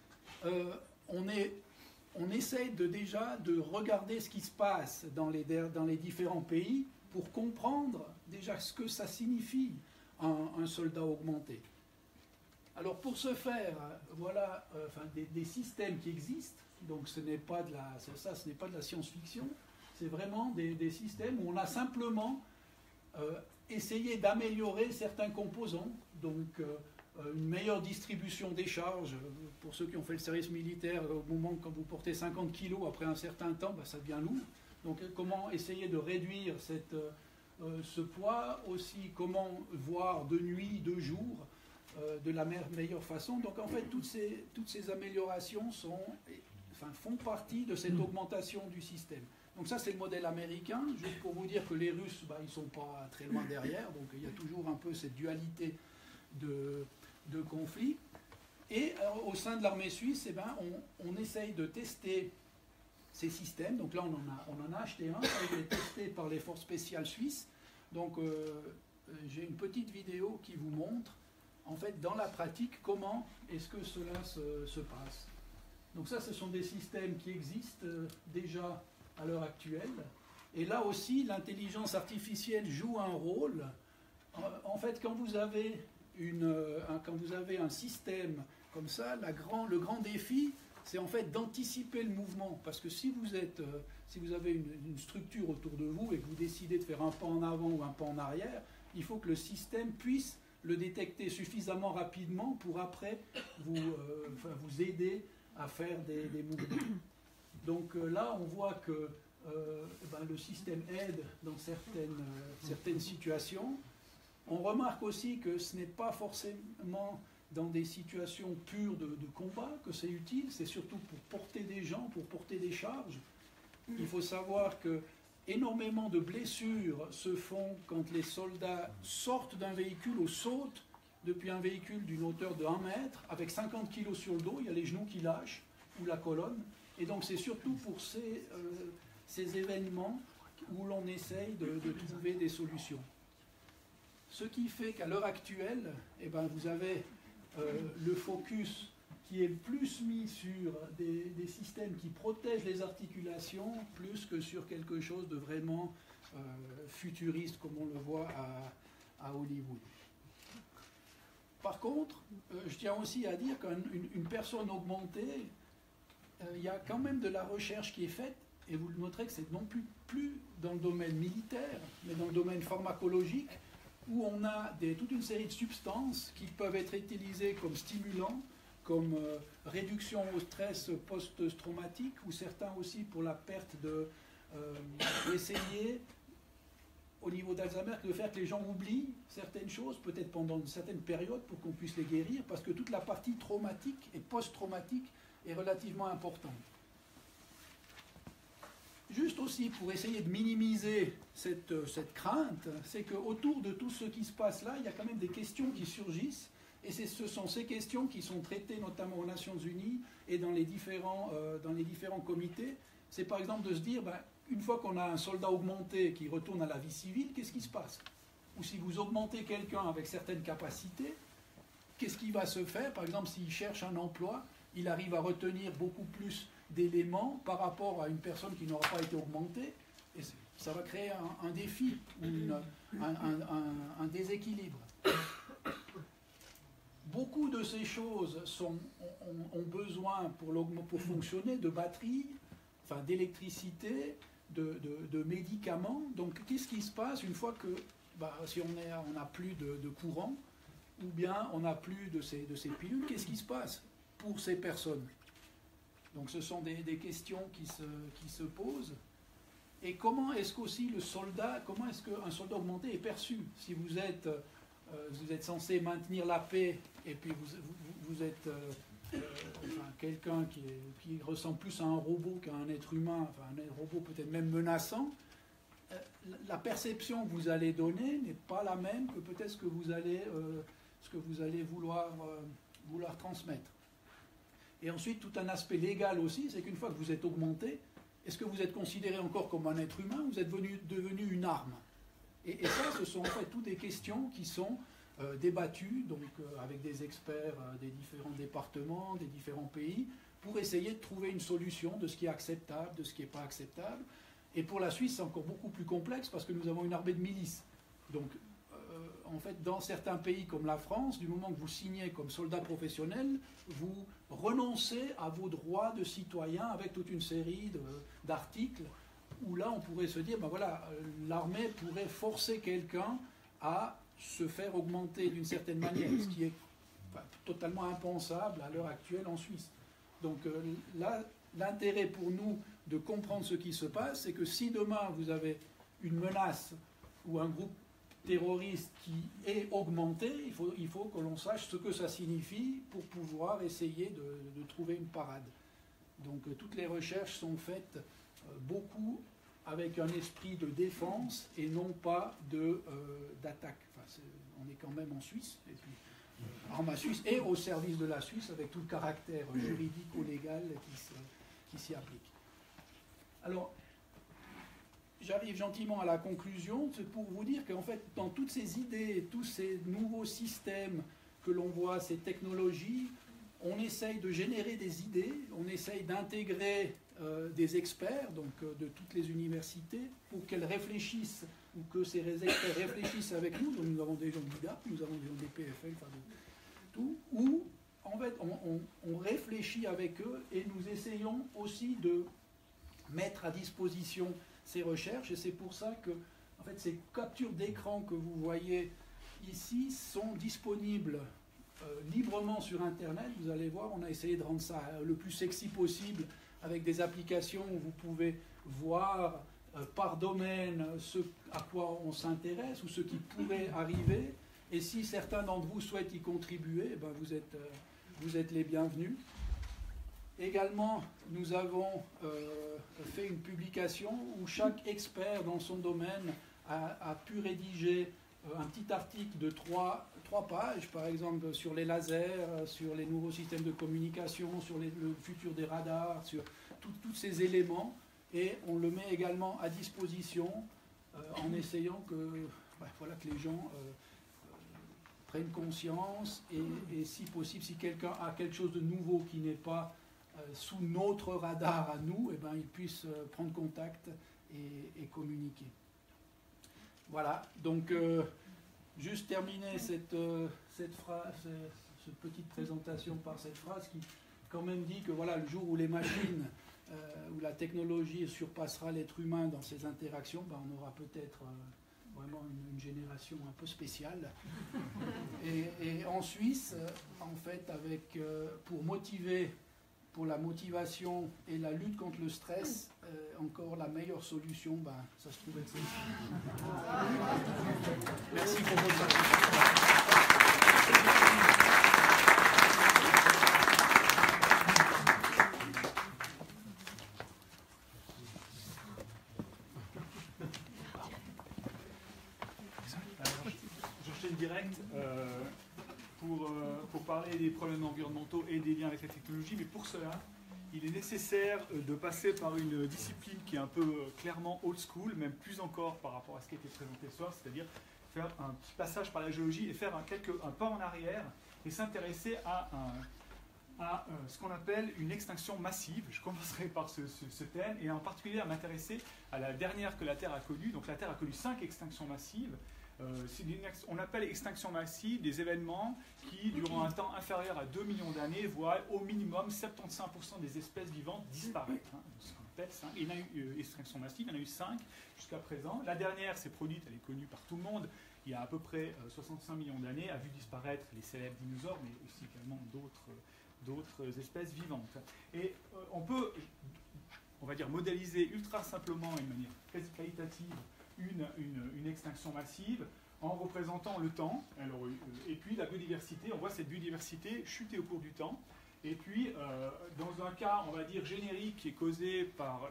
Speaker 3: on essaie déjà de regarder ce qui se passe dans les différents pays pour comprendre déjà ce que ça signifie un soldat augmenté. Alors pour ce faire, voilà des systèmes qui existent, donc ce n'est pas de la science-fiction, c'est vraiment des systèmes où on a simplement essayé d'améliorer certains composants, donc une meilleure distribution des charges. Pour ceux qui ont fait le service militaire, au moment quand vous portez 50 kg, après un certain temps, ça devient lourd. Donc comment essayer de réduire ce poids, aussi comment voir de nuit, de jour, de la meilleure façon. Donc en fait, toutes ces améliorations font partie de cette augmentation du système. Donc ça, c'est le modèle américain. Juste pour vous dire que les Russes, ils ne sont pas très loin derrière. Donc il y a toujours un peu cette dualité de conflit. Et au sein de l'armée suisse, on essaye de tester ces systèmes. Donc là, on en a acheté un. Il est testé par les forces spéciales suisses. Donc j'ai une petite vidéo qui vous montre, en fait, dans la pratique, comment est-ce que cela se passe. Donc ça, ce sont des systèmes qui existent déjà à l'heure actuelle. Et là aussi, l'intelligence artificielle joue un rôle. En fait, quand vous avez un système comme ça, le grand défi, c'est en fait d'anticiper le mouvement. Parce que si vous avez une structure autour de vous et que vous décidez de faire un pas en avant ou un pas en arrière, il faut que le système puisse le détecter suffisamment rapidement pour après vous aider à faire des mouvements. Donc là, on voit que le système aide dans certaines situations. On remarque aussi que ce n'est pas forcément dans des situations pures de combat que c'est utile, c'est surtout pour porter des gens, pour porter des charges. Il faut savoir que énormément de blessures se font quand les soldats sortent d'un véhicule ou sautent depuis un véhicule d'une hauteur de 1 mètre, avec 50 kg sur le dos, il y a les genoux qui lâchent, ou la colonne. Et donc c'est surtout pour ces événements où l'on essaye de trouver des solutions. Ce qui fait qu'à l'heure actuelle, vous avez le focus qui est plus mis sur des systèmes qui protègent les articulations, plus que sur quelque chose de vraiment futuriste, comme on le voit à Hollywood. Par contre, je tiens aussi à dire qu'une personne augmentée, il y a quand même de la recherche qui est faite, et vous le noterez que c'est non plus dans le domaine militaire, mais dans le domaine pharmacologique, où on a toute une série de substances qui peuvent être utilisées comme stimulants, comme réduction au stress post-traumatique, ou certains aussi pour la perte d'essayer, au niveau d'Alzheimer, de faire que les gens oublient certaines choses, peut-être pendant une certaine période, pour qu'on puisse les guérir, parce que toute la partie traumatique et post-traumatique est relativement importante. Juste aussi pour essayer de minimiser cette crainte, c'est qu'autour de tout ce qui se passe là, il y a quand même des questions qui surgissent, et ce sont ces questions qui sont traitées notamment aux Nations Unies et dans les différents comités. C'est par exemple de se dire, une fois qu'on a un soldat augmenté qui retourne à la vie civile, qu'est-ce qui se passe? Ou si vous augmentez quelqu'un avec certaines capacités, qu'est-ce qui va se faire? Par exemple, s'il cherche un emploi, il arrive à retenir beaucoup plus d'éléments par rapport à une personne qui n'aura pas été augmentée, et ça va créer un défi, un déséquilibre. Beaucoup de ces choses ont besoin pour fonctionner de batteries, d'électricité, de médicaments. Donc qu'est-ce qui se passe une fois que si on n'a plus de courant, ou bien on n'a plus de ces pilules, qu'est-ce qui se passe pour ces personnes? Donc ce sont des questions qui se posent. Et comment est-ce qu'aussi comment est-ce qu'un soldat augmenté est perçu? Si vous êtes censé maintenir la paix, et puis vous êtes quelqu'un qui ressemble plus à un robot qu'à un être humain, un robot peut-être même menaçant, la perception que vous allez donner n'est pas la même que peut-être ce que vous allez vouloir transmettre. Et ensuite, tout un aspect légal aussi, c'est qu'une fois que vous êtes augmenté, est-ce que vous êtes considéré encore comme un être humain ou vous êtes devenu une arme? Et ça, ce sont en fait toutes des questions qui sont débattues donc, avec des experts des différents départements, des différents pays, pour essayer de trouver une solution de ce qui est acceptable, de ce qui n'est pas acceptable. Et pour la Suisse, c'est encore beaucoup plus complexe parce que nous avons une armée de milices. Donc, en fait, dans certains pays comme la France, du moment que vous signez comme soldat professionnel, vous renoncez à vos droits de citoyen avec toute une série d'articles où là, on pourrait se dire, l'armée pourrait forcer quelqu'un à se faire augmenter d'une certaine manière, ce qui est totalement impensable à l'heure actuelle en Suisse. Donc là, l'intérêt pour nous de comprendre ce qui se passe, c'est que si demain vous avez une menace ou un groupe terroriste qui est augmenté, il faut que l'on sache ce que ça signifie pour pouvoir essayer de trouver une parade. Donc toutes les recherches sont faites beaucoup avec un esprit de défense et non pas d'attaque. On est quand même en Suisse, et puis arme suisse et au service de la Suisse avec tout le caractère juridico-légal qui s'y applique. Alors, j'arrive gentiment à la conclusion, c'est pour vous dire qu'en fait, dans toutes ces idées, tous ces nouveaux systèmes que l'on voit, ces technologies, on essaye de générer des idées, on essaye d'intégrer des experts, donc de toutes les universités, pour qu'elles réfléchissent, ou que ces experts réfléchissent avec nous. Donc nous avons des gens de l'IDAP, nous avons des gens des PFL, tout, où en fait on réfléchit avec eux et nous essayons aussi de mettre à disposition ces recherches, et c'est pour ça que en fait, ces captures d'écran que vous voyez ici sont disponibles librement sur Internet. Vous allez voir, on a essayé de rendre ça le plus sexy possible avec des applications où vous pouvez voir par domaine ce à quoi on s'intéresse ou ce qui pourrait arriver. Et si certains d'entre vous souhaitent y contribuer, ben vous êtes les bienvenus. Également, nous avons fait une publication où chaque expert dans son domaine a pu rédiger un petit article de 3 pages, par exemple sur les lasers, sur les nouveaux systèmes de communication, sur le futur des radars, sur tous ces éléments. Et on le met également à disposition en essayant que les gens prennent conscience et si possible, si quelqu'un a quelque chose de nouveau qui n'est pas sous notre radar à nous, il puisse prendre contact et communiquer. Voilà, donc juste terminer cette petite présentation par cette phrase qui quand même dit que voilà, le jour où les machines, où la technologie surpassera l'être humain dans ses interactions, on aura peut-être vraiment une génération un peu spéciale. Et en Suisse, en fait, pour la motivation et la lutte contre le stress, encore la meilleure solution, ça se trouve être celle-ci. Merci pour votre attention.
Speaker 4: J'enchaîne direct pour parler des problèmes environnementaux et des liens avec la technologie, mais pour cela, il est nécessaire de passer par une discipline qui est un peu clairement old school, même plus encore par rapport à ce qui a été présenté ce soir, c'est-à-dire faire un petit passage par la géologie et faire un pas en arrière et s'intéresser à ce qu'on appelle une extinction massive. Je commencerai par ce thème et en particulier à m'intéresser à la dernière que la Terre a connue. Donc la Terre a connu 5 extinctions massives. On appelle extinction massive des événements qui, durant un temps inférieur à 2 millions d'années, voient au minimum 75% des espèces vivantes disparaître. Ce qu'on appelle 5. Il y en a eu extinction massive, il y en a eu 5 jusqu'à présent. La dernière s'est produite, elle est connue par tout le monde, il y a à peu près 65 millions d'années, a vu disparaître les célèbres dinosaures, mais aussi également d'autres espèces vivantes. Et on peut, on va dire, modéliser ultra simplement, de manière quasi qualitative, une extinction massive en représentant le temps. Alors, et puis la biodiversité, on voit cette biodiversité chuter au cours du temps. Et puis, dans un cas, on va dire, générique qui est causé par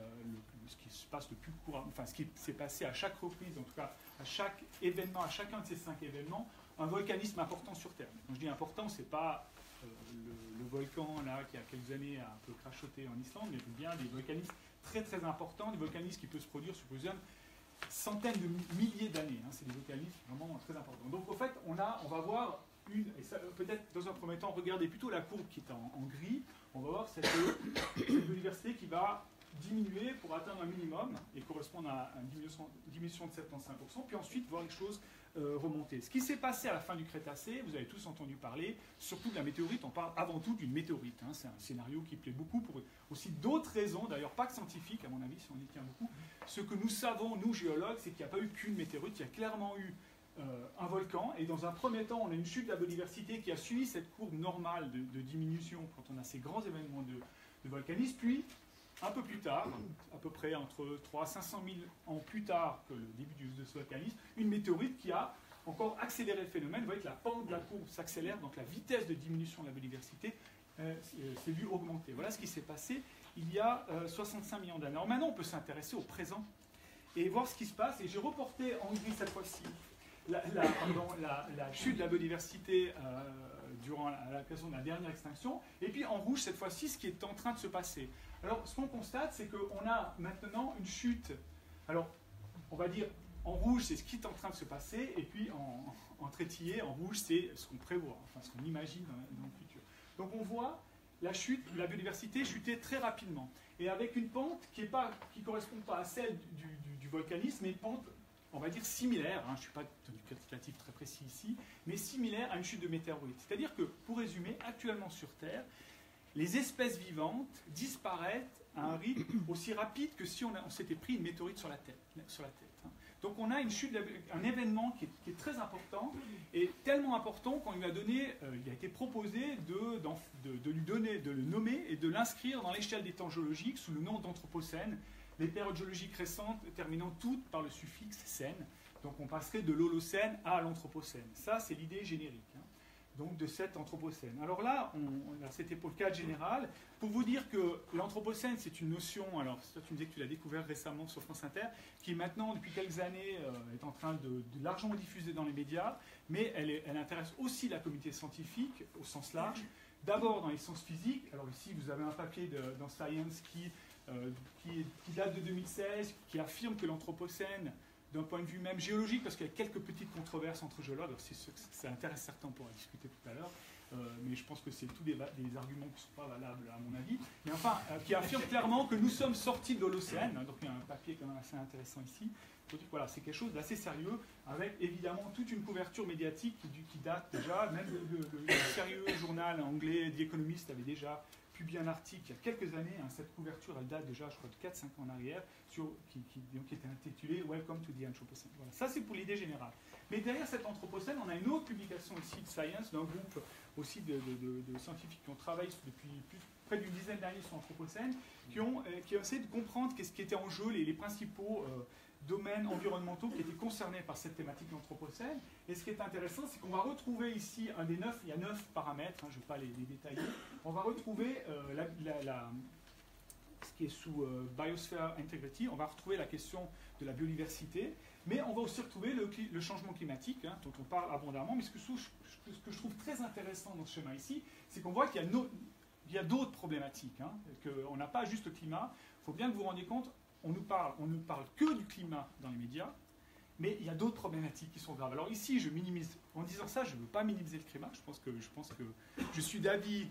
Speaker 4: ce qui se passe le plus courant, enfin ce qui s'est passé à chaque reprise, en tout cas à chaque événement, à chacun de ces 5 événements, un volcanisme important sur Terre. Quand je dis important, c'est pas le volcan là qui, il y a quelques années, a un peu crachoté en Islande, mais bien des volcanismes très très importants, des volcanismes qui peuvent se produire sur plusieurs centaines de milliers d'années. C'est des volcanismes vraiment très importants. Donc, au fait, on va voir peut-être dans un premier temps, regardez plutôt la courbe qui est en gris. On va voir cette biodiversité qui va diminuer pour atteindre un minimum et correspondre à une diminution de 75%, puis ensuite voir les choses remonter. Ce qui s'est passé à la fin du Crétacé, vous avez tous entendu parler, surtout de la météorite, on parle avant tout d'une météorite. C'est un scénario qui plaît beaucoup pour aussi d'autres raisons, d'ailleurs pas que scientifiques, à mon avis, si on y tient beaucoup. Ce que nous savons, nous géologues, c'est qu'il n'y a pas eu qu'une météorite, il y a clairement eu un volcan, et dans un premier temps, on a une chute de la biodiversité qui a suivi cette courbe normale de diminution quand on a ces grands événements de volcanisme, puis un peu plus tard, à peu près entre 300 à 500 000 ans plus tard que le début de ce volcanisme, une météorite qui a encore accéléré le phénomène. Vous voyez que la pente de la courbe s'accélère, donc la vitesse de diminution de la biodiversité s'est vue augmenter. Voilà ce qui s'est passé il y a 65 millions d'années. Alors maintenant, on peut s'intéresser au présent et voir ce qui se passe. Et j'ai reporté en gris cette fois-ci la chute de la biodiversité durant l'occasion de la dernière extinction, et puis en rouge cette fois-ci ce qui est en train de se passer. Alors ce qu'on constate, c'est qu'on a maintenant une chute, alors on va dire en rouge c'est ce qui est en train de se passer, et puis en trétillé, en rouge c'est ce qu'on prévoit, enfin ce qu'on imagine dans le futur. Donc on voit la chute, la biodiversité chuter très rapidement, et avec une pente qui ne correspond pas à celle du volcanisme, mais une pente, on va dire similaire, je ne suis pas du quantitatif très précis ici, mais similaire à une chute de météorite. C'est-à-dire que, pour résumer, actuellement sur Terre, les espèces vivantes disparaissent à un rythme aussi rapide que si on s'était pris une météorite sur la tête. Hein. Donc on a une chute, un événement qui est très important, et tellement important qu'on lui a donné, il a été proposé de le nommer et de l'inscrire dans l'échelle des temps géologiques sous le nom d'Anthropocène, les périodes géologiques récentes terminant toutes par le suffixe cène. Donc on passerait de l'Holocène à l'Anthropocène. Ça, c'est l'idée générique. Hein. Donc de cet Anthropocène. Alors là, c'était pour le cadre général. Pour vous dire que l'Anthropocène, c'est une notion, alors toi tu me disais que tu l'as découvert récemment sur France Inter, qui maintenant, depuis quelques années, est en train de largement diffuser dans les médias, mais elle intéresse aussi la communauté scientifique au sens large. D'abord dans les sciences physiques. Alors ici, vous avez un papier dans Science qui date de 2016, qui affirme que l'Anthropocène, d'un point de vue même géologique, parce qu'il y a quelques petites controverses entre géologues, ça intéresse certains, on pourra discuter tout à l'heure, mais je pense que c'est tous des arguments qui ne sont pas valables à mon avis, mais enfin, qui affirme clairement que nous sommes sortis de l'océan, hein, donc il y a un papier quand même assez intéressant ici. Donc, voilà, c'est quelque chose d'assez sérieux, avec évidemment toute une couverture médiatique qui date déjà, même le sérieux journal anglais The Economist avait déjà publié un article il y a quelques années, hein, cette couverture elle date déjà je crois de 4-5 ans en arrière, qui était intitulée Welcome to the Anthropocene. Voilà. Ça c'est pour l'idée générale. Mais derrière cet Anthropocène, on a une autre publication ici de Science, d'un groupe aussi de scientifiques qui ont travaillé depuis près d'une dizaine d'années sur l'Anthropocène, qui ont essayé de comprendre qu'est-ce qui était en jeu, les principaux domaines environnementaux qui étaient concernés par cette thématique de l'Anthropocène. Et ce qui est intéressant, c'est qu'on va retrouver ici un des 9, il y a 9 paramètres, hein, je ne vais pas les détailler, on va retrouver ce qui est sous Biosphere Integrity, on va retrouver la question de la biodiversité, mais on va aussi retrouver le changement climatique, hein, dont on parle abondamment, mais ce que je trouve très intéressant dans ce schéma ici, c'est qu'on voit qu'il y a d'autres problématiques, hein, qu'on n'a pas juste le climat. Il faut bien que vous vous rendiez compte, on ne parle que du climat dans les médias, mais il y a d'autres problématiques qui sont graves. Alors ici, je minimise, en disant ça, je ne veux pas minimiser le climat, je pense que je suis d'avis,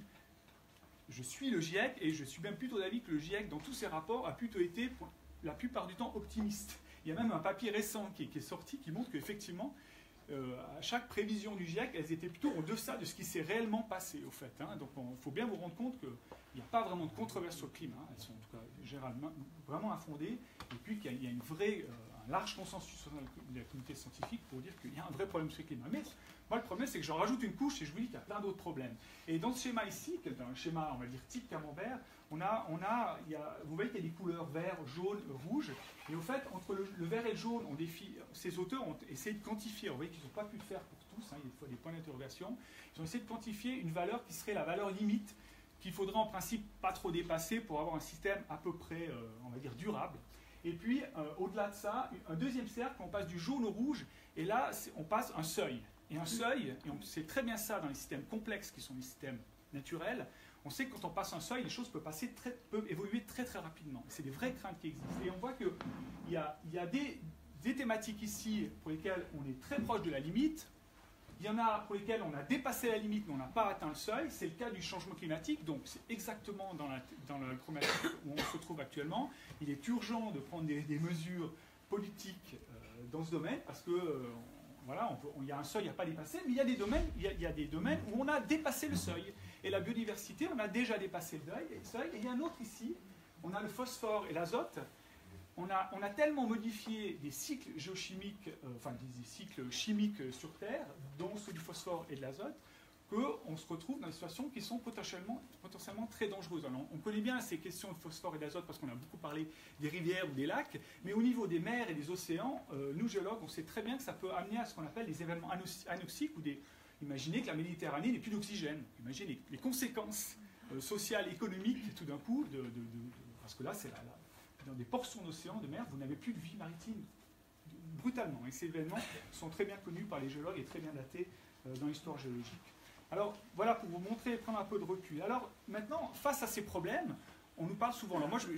Speaker 4: je suis le GIEC, et je suis même plutôt d'avis que le GIEC, dans tous ses rapports, a plutôt été, pour la plupart du temps, optimiste. Il y a même un papier récent qui est sorti qui montre qu'effectivement, à chaque prévision du GIEC, elles étaient plutôt en deçà de ce qui s'est réellement passé, au fait. Hein. Donc il faut bien vous rendre compte qu'il n'y a pas vraiment de controverse sur le climat. Elles sont en tout cas généralement vraiment infondées. Et puis qu'il y a un large consensus sur la communauté scientifique pour dire qu'il y a un vrai problème sur le climat. Mais moi, le problème, c'est que j'en rajoute une couche et je vous dis qu'il y a plein d'autres problèmes. Et dans ce schéma ici, qui est un schéma, on va dire, type camembert, vous voyez qu'il y a des couleurs vert, jaune, rouge. Et au fait, entre le vert et le jaune, ces auteurs ont essayé de quantifier. Vous voyez qu'ils n'ont pas pu le faire pour tous, hein, il faut des points d'interrogation. Ils ont essayé de quantifier une valeur qui serait la valeur limite qu'il faudrait en principe pas trop dépasser pour avoir un système à peu près, on va dire, durable. Et puis, au-delà de ça, un deuxième cercle, on passe du jaune au rouge, et là, on passe un seuil. Et un seuil, et on sait très bien ça dans les systèmes complexes qui sont les systèmes naturels, on sait que quand on passe un seuil, les choses peuvent évoluer très très rapidement. C'est des vraies craintes qui existent. Et on voit qu'il y a des thématiques ici pour lesquelles on est très proche de la limite. Il y en a pour lesquelles on a dépassé la limite, mais on n'a pas atteint le seuil. C'est le cas du changement climatique. Donc c'est exactement dans la problématique où on se trouve actuellement. Il est urgent de prendre des mesures politiques dans ce domaine parce que voilà, il y a un seuil à ne pas dépasser, mais il y a des domaines où on a dépassé le seuil. Et la biodiversité, on a déjà dépassé le seuil. Et il y a un autre ici, on a le phosphore et l'azote. On a tellement modifié des cycles géochimiques, des cycles chimiques sur Terre, dont ceux du phosphore et de l'azote, qu'on se retrouve dans des situations qui sont potentiellement très dangereuses. Alors, on connaît bien ces questions de phosphore et d'azote parce qu'on a beaucoup parlé des rivières ou des lacs, mais au niveau des mers et des océans, nous géologues, on sait très bien que ça peut amener à ce qu'on appelle des événements anoxiques, imaginez que la Méditerranée n'ait plus d'oxygène. Imaginez les conséquences sociales, économiques, tout d'un coup, parce que là, c'est dans des portions d'océan, de mer, vous n'avez plus de vie maritime, brutalement. Et ces événements sont très bien connus par les géologues et très bien datés dans l'histoire géologique. Alors, voilà pour vous montrer, prendre un peu de recul. Alors, maintenant, face à ces problèmes, on nous parle souvent. Alors, moi, je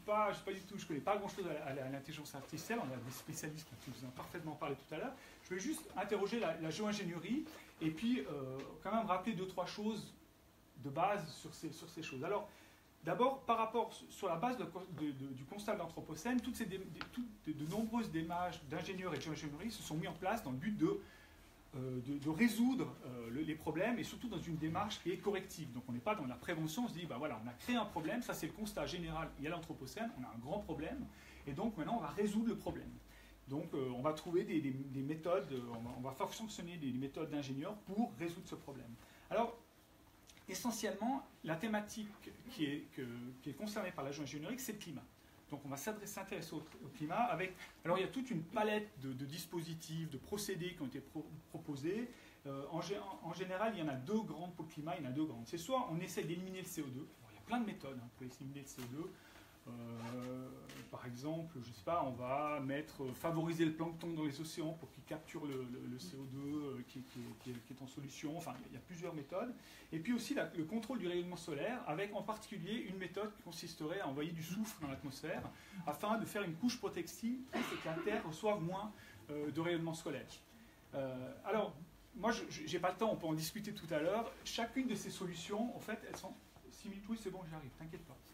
Speaker 4: ne connais pas grand-chose à l'intelligence artificielle. On a des spécialistes qui nous ont parfaitement parlé tout à l'heure. Je vais juste interroger la géo-ingénierie et puis, quand même, rappeler 2-3 choses de base sur ces choses. Alors, d'abord, par rapport, sur la base du constat de l'Anthropocène, de nombreuses démarches d'ingénieurs et de géo-ingénierie se sont mis en place dans le but de de résoudre les problèmes, et surtout dans une démarche qui est corrective. Donc on n'est pas dans la prévention, on se dit, bah voilà, on a créé un problème, ça c'est le constat général, il y a l'Anthropocène, on a un grand problème, et donc maintenant on va résoudre le problème. Donc on va trouver des méthodes, on va faire fonctionner des méthodes d'ingénieurs pour résoudre ce problème. Alors, essentiellement, la thématique qui est concernée par la géo-ingénierie, c'est le climat. Donc on va s'intéresser au climat avec... Alors il y a toute une palette de dispositifs, de procédés qui ont été proposés. En général, il y en a deux grandes pour le climat, il y en a deux grandes. C'est soit on essaie d'éliminer le CO2, alors, il y a plein de méthodes pour éliminer le CO2. Par exemple, je sais pas, on va favoriser le plancton dans les océans pour qu'il capture le CO2 qui est en solution. Enfin, il y a plusieurs méthodes. Et puis aussi le contrôle du rayonnement solaire, avec en particulier une méthode qui consisterait à envoyer du soufre dans l'atmosphère afin de faire une couche protective et que la Terre reçoive moins de rayonnement solaire. Alors, moi, j'ai pas le temps, on peut en discuter tout à l'heure. Chacune de ces solutions, en fait, elles sont... Oui, c'est bon, j'arrive, t'inquiète pas.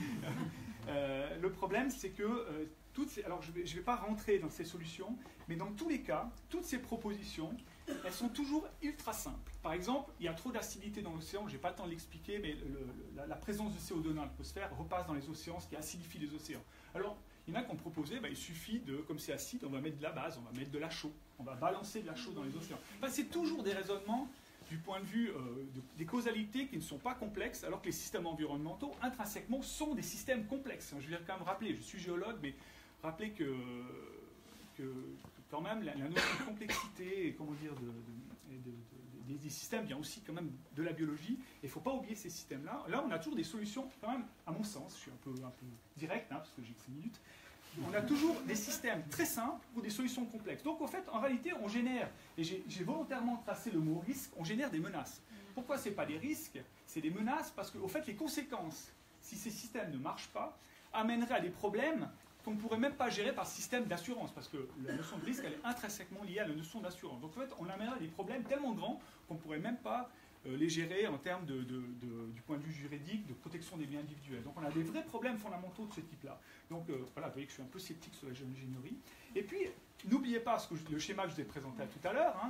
Speaker 4: Le problème, c'est que alors je vais pas rentrer dans ces solutions, mais dans tous les cas, toutes ces propositions, elles sont toujours ultra simples. Par exemple, il y a trop d'acidité dans l'océan, je n'ai pas le temps de l'expliquer, mais la présence de CO2 dans l'atmosphère repasse dans les océans, ce qui acidifie les océans. Alors, il y en a qui ont proposé, il suffit de, comme c'est acide, on va mettre de la base, on va mettre de la chaux, on va balancer de la chaux dans les océans. Enfin, c'est toujours des raisonnements du point de vue des causalités qui ne sont pas complexes, alors que les systèmes environnementaux, intrinsèquement, sont des systèmes complexes. Je vais quand même rappeler, je suis géologue, mais rappeler que quand même, la notion de complexité et, comment dire, des systèmes vient aussi quand même de la biologie, et il ne faut pas oublier ces systèmes-là. Là, on a toujours des solutions, quand même, à mon sens, je suis un peu direct, parce que j'ai que 5 minutes, on a toujours des systèmes très simples ou des solutions complexes. Donc, en fait, en réalité, on génère, et j'ai volontairement tracé le mot risque, on génère des menaces. Pourquoi ce n'est pas des risques? C'est des menaces parce que, au fait, les conséquences, si ces systèmes ne marchent pas, amèneraient à des problèmes qu'on ne pourrait même pas gérer par système d'assurance, parce que la notion de risque, elle est intrinsèquement liée à la notion d'assurance. Donc, en fait, on amènerait à des problèmes tellement grands qu'on ne pourrait même pas les gérer en termes du point de vue juridique, de protection des biens individuels. Donc on a des vrais problèmes fondamentaux de ce type-là. Donc voilà, vous voyez que je suis un peu sceptique sur la géo-ingénierie. Et puis, n'oubliez pas le schéma que je vous ai présenté tout à l'heure,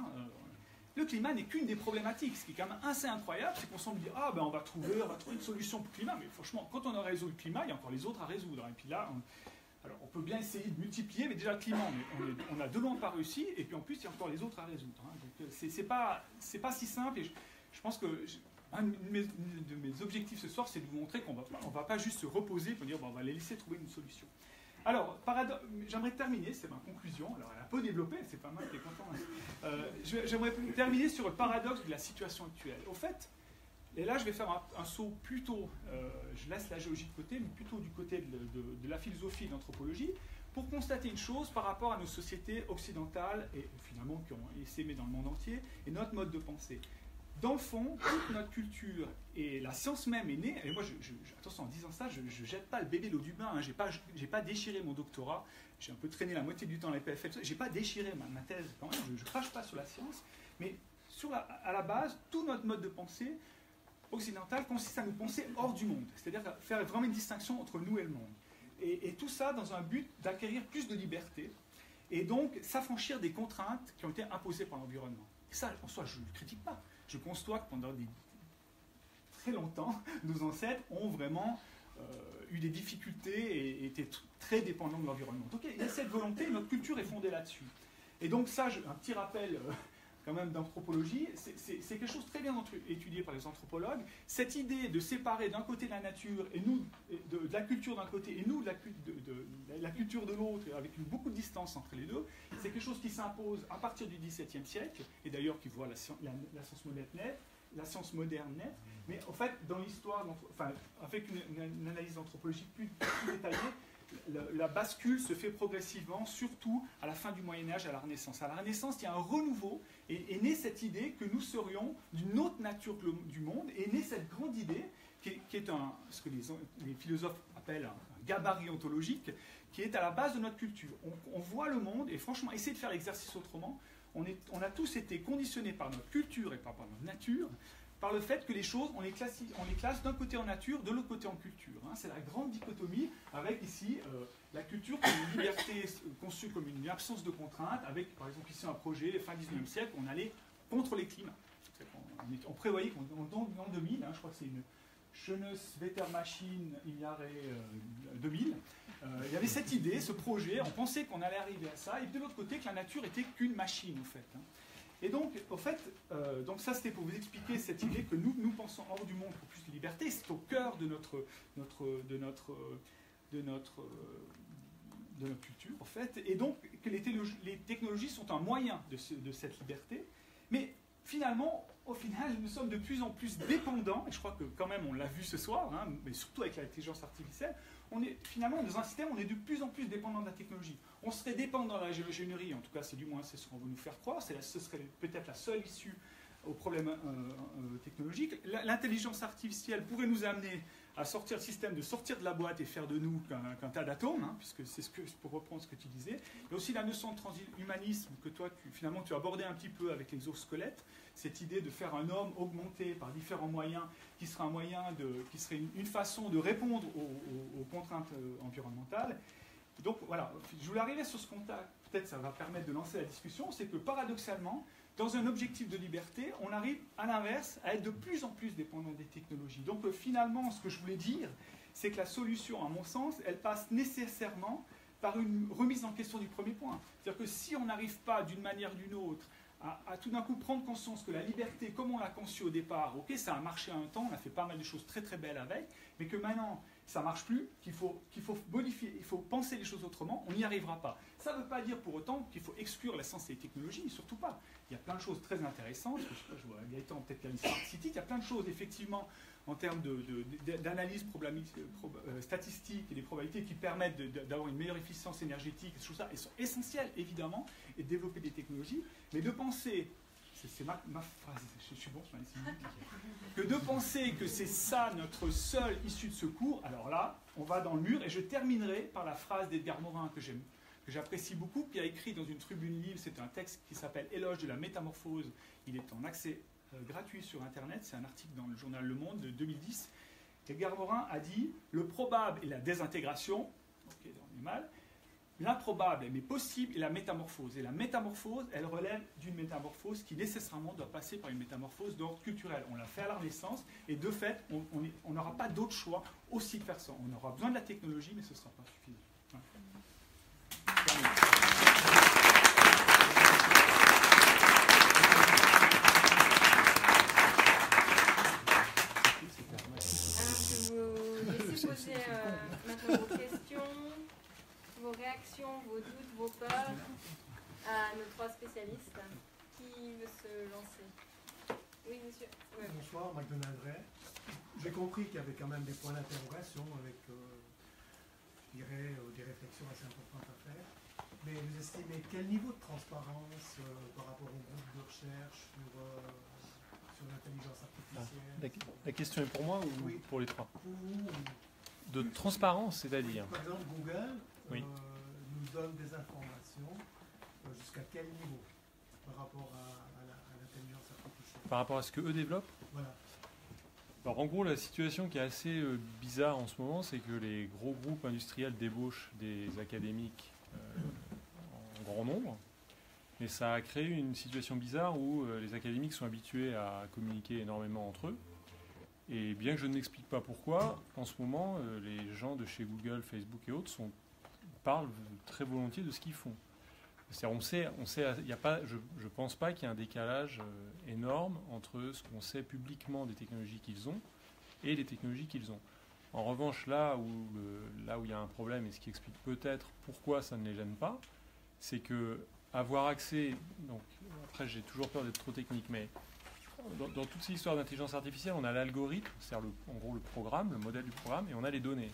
Speaker 4: le climat n'est qu'une des problématiques. Ce qui est quand même assez incroyable, c'est qu'on semble dire, on va trouver une solution pour le climat, mais franchement, quand on a résolu le climat, il y a encore les autres à résoudre. Et puis là, alors on peut bien essayer de multiplier, mais déjà le climat, on a de loin pas réussi, et puis en plus, il y a encore les autres à résoudre. Donc c'est pas si simple, et je pense que un de mes objectifs ce soir, c'est de vous montrer qu'on ne va pas juste se reposer pour dire on va les laisser trouver une solution. Alors, j'aimerais terminer, c'est ma conclusion. Alors, elle a peu développé, c'est pas mal, t'es content. J'aimerais terminer sur le paradoxe de la situation actuelle. Au fait, et là je vais faire un saut plutôt, je laisse la géologie de côté, mais plutôt du côté de la philosophie et de l'anthropologie, pour constater une chose par rapport à nos sociétés occidentales, et finalement qui ont essaimé dans le monde entier, et notre mode de pensée. Dans le fond, toute notre culture et la science même est née, et moi, attention, en disant ça, je ne jette pas le bébé l'eau du bain, j'ai pas déchiré mon doctorat, j'ai un peu traîné la moitié du temps à la PFL, j'ai pas déchiré ma thèse quand même, je ne crache pas sur la science, mais à la base, tout notre mode de pensée occidental consiste à nous penser hors du monde, c'est-à-dire à faire vraiment une distinction entre nous et le monde. Et tout ça dans un but d'acquérir plus de liberté, et donc s'affranchir des contraintes qui ont été imposées par l'environnement. Et ça, en soi, je ne le critique pas. Je constate que pendant très longtemps, nos ancêtres ont vraiment eu des difficultés et étaient très dépendants de l'environnement. Donc il y a cette volonté, notre culture est fondée là-dessus. Et donc ça, un petit rappel quand même d'anthropologie, c'est quelque chose de très bien étudié par les anthropologues. Cette idée de séparer d'un côté la nature et nous, de la culture d'un côté et nous de la culture de l'autre, avec beaucoup de distance entre les deux, c'est quelque chose qui s'impose à partir du XVIIe siècle, et d'ailleurs qui voit la science moderne naître, mais en fait, dans l'histoire, avec une analyse anthropologique plus détaillée, la bascule se fait progressivement, surtout à la fin du Moyen-Âge, à la Renaissance. À la Renaissance, il y a un renouveau, et est née cette idée que nous serions d'une autre nature du monde, et est née cette grande idée, qui est ce que les philosophes appellent un gabarit ontologique, qui est à la base de notre culture. On voit le monde, et franchement, essayer de faire l'exercice autrement, on a tous été conditionnés par notre culture et par notre nature, par le fait que les choses, on les classe d'un côté en nature, de l'autre côté en culture. Hein. C'est la grande dichotomie avec ici la culture comme une liberté conçue comme une absence de contraintes, avec par exemple ici un projet, fin 19e siècle, on allait contre les climats. On prévoyait qu'en 2000, hein, je crois que c'est une Schönes Wettermaschine im Jahre 2000, il y avait cette idée, ce projet, on pensait qu'on allait arriver à ça, et de l'autre côté que la nature était qu'une machine, au fait. Hein. Et donc, au fait, donc ça c'était pour vous expliquer cette idée que nous pensons hors du monde pour plus de liberté, c'est au cœur de notre culture, en fait, et donc que les technologies sont un moyen de cette liberté, mais finalement, au final, nous sommes de plus en plus dépendants, et je crois que quand même on l'a vu ce soir, hein, mais surtout avec l'intelligence artificielle, on est finalement dans un système où on est de plus en plus dépendant de la technologie. On serait dépendant de la géoingénierie, en tout cas c'est du moins c'est ce qu'on veut nous faire croire, ce serait peut-être la seule issue au problème technologique. L'intelligence artificielle pourrait nous amener à sortir le système, de sortir de la boîte et faire de nous qu'un tas d'atomes, hein, puisque c'est pour reprendre ce que tu disais. Il y a aussi la notion de transhumanisme que toi, finalement, tu as abordé un petit peu avec l'exosquelette, cette idée de faire un homme augmenté par différents moyens, qui serait qui serait une façon de répondre aux contraintes environnementales. Donc voilà, je voulais arriver sur ce contact, peut-être ça va permettre de lancer la discussion, c'est que paradoxalement, dans un objectif de liberté, on arrive à l'inverse à être de plus en plus dépendant des technologies. Donc finalement, ce que je voulais dire, c'est que la solution, à mon sens, elle passe nécessairement par une remise en question du premier point. C'est-à-dire que si on n'arrive pas d'une manière ou d'une autre à tout d'un coup prendre conscience que la liberté, comme on l'a conçue au départ, ok, ça a marché un temps, on a fait pas mal de choses très très belles avec, mais que maintenant ça ne marche plus, qu'il faut modifier, il faut penser les choses autrement, on n'y arrivera pas. Ça ne veut pas dire pour autant qu'il faut exclure la science et les technologies, surtout pas. Il y a plein de choses très intéressantes, je vois Gaëtan peut-être qu'il y a une Smart City, il y a plein de choses effectivement en termes d'analyse statistique et des probabilités qui permettent d'avoir une meilleure efficience énergétique, ces choses-là, elles sont essentielles évidemment, et de développer des technologies, mais de penser, c'est ma phrase, je suis bon, que de penser que c'est ça notre seule issue de secours, alors là, on va dans le mur, et je terminerai par la phrase d'Edgar Morin que j'apprécie beaucoup, qui a écrit dans une tribune libre, c'est un texte qui s'appelle Éloge de la métamorphose, il est en accès gratuit sur Internet, c'est un article dans le journal Le Monde de 2010. Edgar Morin a dit « Le probable est la désintégration, ok, on est mal, l'improbable mais possible est la métamorphose. Et la métamorphose, elle relève d'une métamorphose qui nécessairement doit passer par une métamorphose d'ordre culturel. On l'a fait à la Renaissance, et de fait, on n'aura pas d'autre choix aussi de faire ça. On aura besoin de la technologie, mais ce ne sera pas suffisant. Ouais.
Speaker 2: Poser maintenant vos questions, vos réactions, vos doutes, vos peurs à nos trois spécialistes. Qui veut se lancer? Oui, monsieur. Ouais.
Speaker 5: Bonsoir, McDonald Ray. J'ai compris qu'il y avait quand même des points d'interrogation avec, je dirais, des réflexions assez importantes à faire. Mais vous estimez quel niveau de transparence par rapport au groupe de recherche sur l'intelligence artificielle?
Speaker 6: La question est pour moi ou
Speaker 5: oui,
Speaker 6: pour les trois?
Speaker 5: pour
Speaker 6: De transparence, c'est-à-dire?
Speaker 5: Par exemple, Google
Speaker 6: oui.
Speaker 5: Nous donne des informations jusqu'à quel niveau par rapport à l'intelligence artificielle?
Speaker 6: Par rapport à ce qu'eux développent?
Speaker 5: Voilà.
Speaker 6: Alors en gros, la situation qui est assez bizarre en ce moment, c'est que les gros groupes industriels débauchent des académiques en grand nombre. Et ça a créé une situation bizarre où les académiques sont habitués à communiquer énormément entre eux. Et bien que je ne m'explique pas pourquoi, en ce moment, les gens de chez Google, Facebook et autres parlent très volontiers de ce qu'ils font. C'est-à-dire, y a pas, je ne pense pas qu'il y ait un décalage énorme entre ce qu'on sait publiquement des technologies qu'ils ont et les technologies qu'ils ont. En revanche, là où il y a un problème, et ce qui explique peut-être pourquoi ça ne les gêne pas, c'est que avoir accès, donc après j'ai toujours peur d'être trop technique, mais dans toute cette histoire d'intelligence artificielle, on a l'algorithme, c'est-à-dire en gros le programme, le modèle du programme, et on a les données.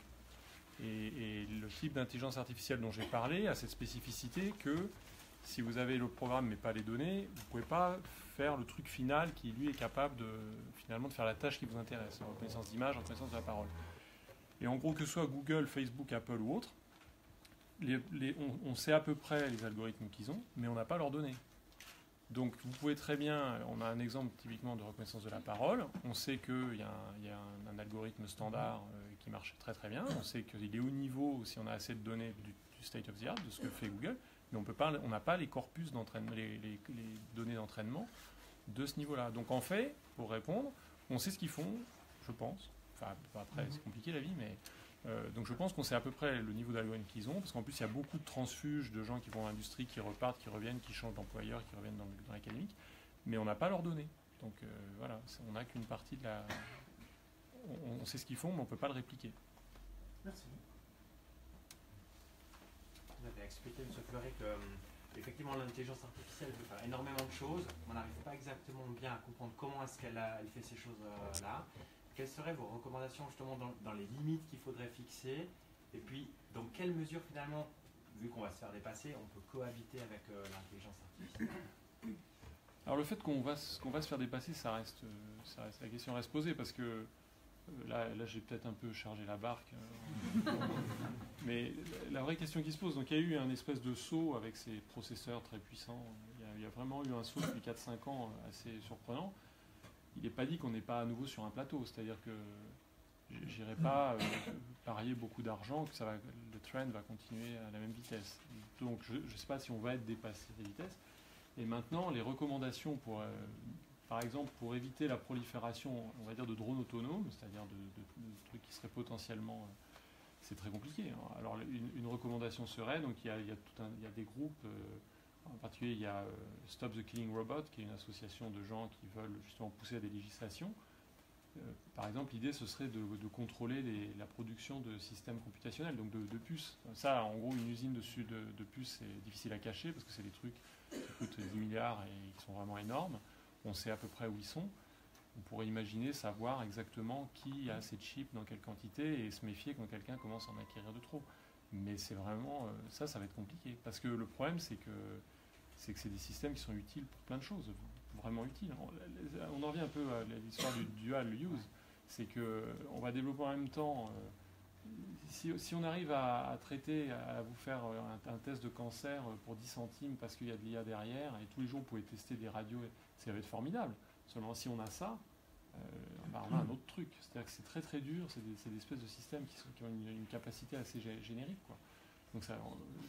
Speaker 6: Et le type d'intelligence artificielle dont j'ai parlé a cette spécificité que si vous avez le programme mais pas les données, vous ne pouvez pas faire le truc final qui lui est capable finalement de faire la tâche qui vous intéresse, en reconnaissance d'image, en reconnaissance de la parole. Et en gros, que ce soit Google, Facebook, Apple ou autre, on sait à peu près les algorithmes qu'ils ont, mais on n'a pas leurs données. Donc vous pouvez très bien, on a un exemple typiquement de reconnaissance de la parole, on sait qu'il y a un algorithme standard qui marche très très bien, on sait qu'il est au niveau, si on a assez de données du state of the art, de ce que fait Google, mais on n'a pas les corpus d'entraînement, les données d'entraînement de ce niveau-là. Donc en fait, pour répondre, on sait ce qu'ils font, je pense, enfin après c'est compliqué la vie, mais donc je pense qu'on sait à peu près le niveau d'algorithme qu'ils ont, parce qu'en plus il y a beaucoup de transfuges de gens qui vont dans l'industrie, qui repartent, qui reviennent, qui changent d'employeur, qui reviennent dans l'académique, mais on n'a pas leurs données. Donc voilà, on n'a qu'une partie de la... On sait ce qu'ils font, mais on ne peut pas le répliquer.
Speaker 5: Merci.
Speaker 7: Vous avez expliqué, M. Fleury, que effectivement l'intelligence artificielle peut faire énormément de choses. On n'arrive pas exactement bien à comprendre comment est-ce qu'elle fait ces choses-là. Quelles seraient vos recommandations justement dans les limites qu'il faudrait fixer? Et puis, dans quelle mesure finalement, vu qu'on va se faire dépasser, on peut cohabiter avec l'intelligence artificielle?
Speaker 6: Alors le fait qu'on va se faire dépasser, la question reste posée, parce que là j'ai peut-être un peu chargé la barque. Mais la vraie question qui se pose, donc il y a eu un espèce de saut avec ces processeurs très puissants. Il y a vraiment eu un saut depuis 4-5 ans assez surprenant. Il n'est pas dit qu'on n'est pas à nouveau sur un plateau, c'est-à-dire que j'irai pas parier beaucoup d'argent que le trend va continuer à la même vitesse. Donc je ne sais pas si on va être dépassé des vitesses. Et maintenant, les recommandations par exemple, pour éviter la prolifération, on va dire, de drones autonomes, c'est-à-dire de trucs qui seraient potentiellement... c'est très compliqué. Alors une recommandation serait, donc il y a des groupes... en particulier, il y a Stop the Killing Robot, qui est une association de gens qui veulent justement pousser à des législations. Par exemple, l'idée, ce serait de contrôler la production de systèmes computationnels, donc de puces. Ça, en gros, une usine de puces, c'est difficile à cacher, parce que c'est des trucs qui coûtent 10 milliards et qui sont vraiment énormes. On sait à peu près où ils sont. On pourrait imaginer savoir exactement qui a ces chips dans quelle quantité et se méfier quand quelqu'un commence à en acquérir de trop. Mais c'est vraiment... ça va être compliqué. Parce que le problème, c'est que c'est des systèmes qui sont utiles pour plein de choses, vraiment utiles. On en revient un peu à l'histoire du dual use. C'est qu'on va développer en même temps... si on arrive à traiter, à vous faire un test de cancer pour 10 centimes parce qu'il y a de l'IA derrière, et tous les jours vous pouvez tester des radios, ça va être formidable. Seulement si on a ça, on a un autre truc. C'est-à-dire que c'est très très dur, c'est des espèces de systèmes qui ont une capacité assez générique, quoi. Donc ça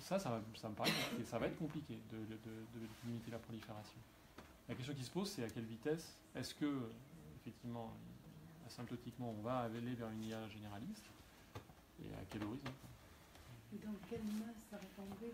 Speaker 6: me paraît compliqué. Ça va être compliqué de limiter la prolifération. La question qui se pose, c'est à quelle vitesse est-ce que, effectivement, asymptotiquement, on va aller vers une IA généraliste, et à quel horizon?
Speaker 8: Et dans quelle masse ça répondrait?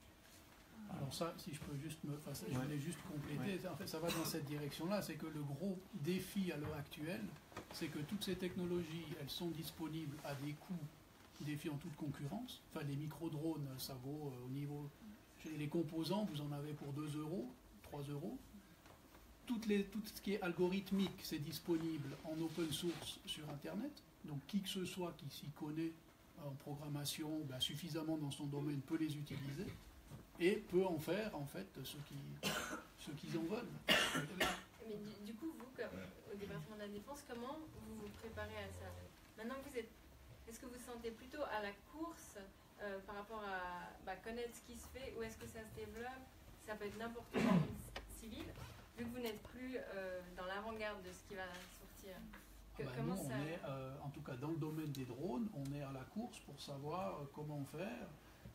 Speaker 3: Alors ça, si je peux juste je voulais juste compléter, en fait ça va dans cette direction-là, c'est que le gros défi à l'heure actuelle, c'est que toutes ces technologies, elles sont disponibles à des coûts défiant toute concurrence. Enfin, les micro-drones, ça vaut au niveau... Les composants, vous en avez pour 2 euros, 3 euros. Tout ce qui est algorithmique, c'est disponible en open source sur Internet. Donc qui que ce soit qui s'y connaît en programmation, suffisamment dans son domaine peut les utiliser et peut en faire en fait ce qu'ils en veulent.
Speaker 2: Mais du coup, vous, comme au département de la Défense, comment vous vous préparez à ça? Maintenant que vous êtes... Est-ce que vous sentez plutôt à la course par rapport à connaître ce qui se fait, ou est-ce que ça se développe? Ça peut être n'importe quoi civil, vu que vous n'êtes plus dans l'avant-garde de ce qui va sortir. Comment
Speaker 3: nous,
Speaker 2: ça...
Speaker 3: on est, en tout cas dans le domaine des drones, on est à la course pour savoir comment faire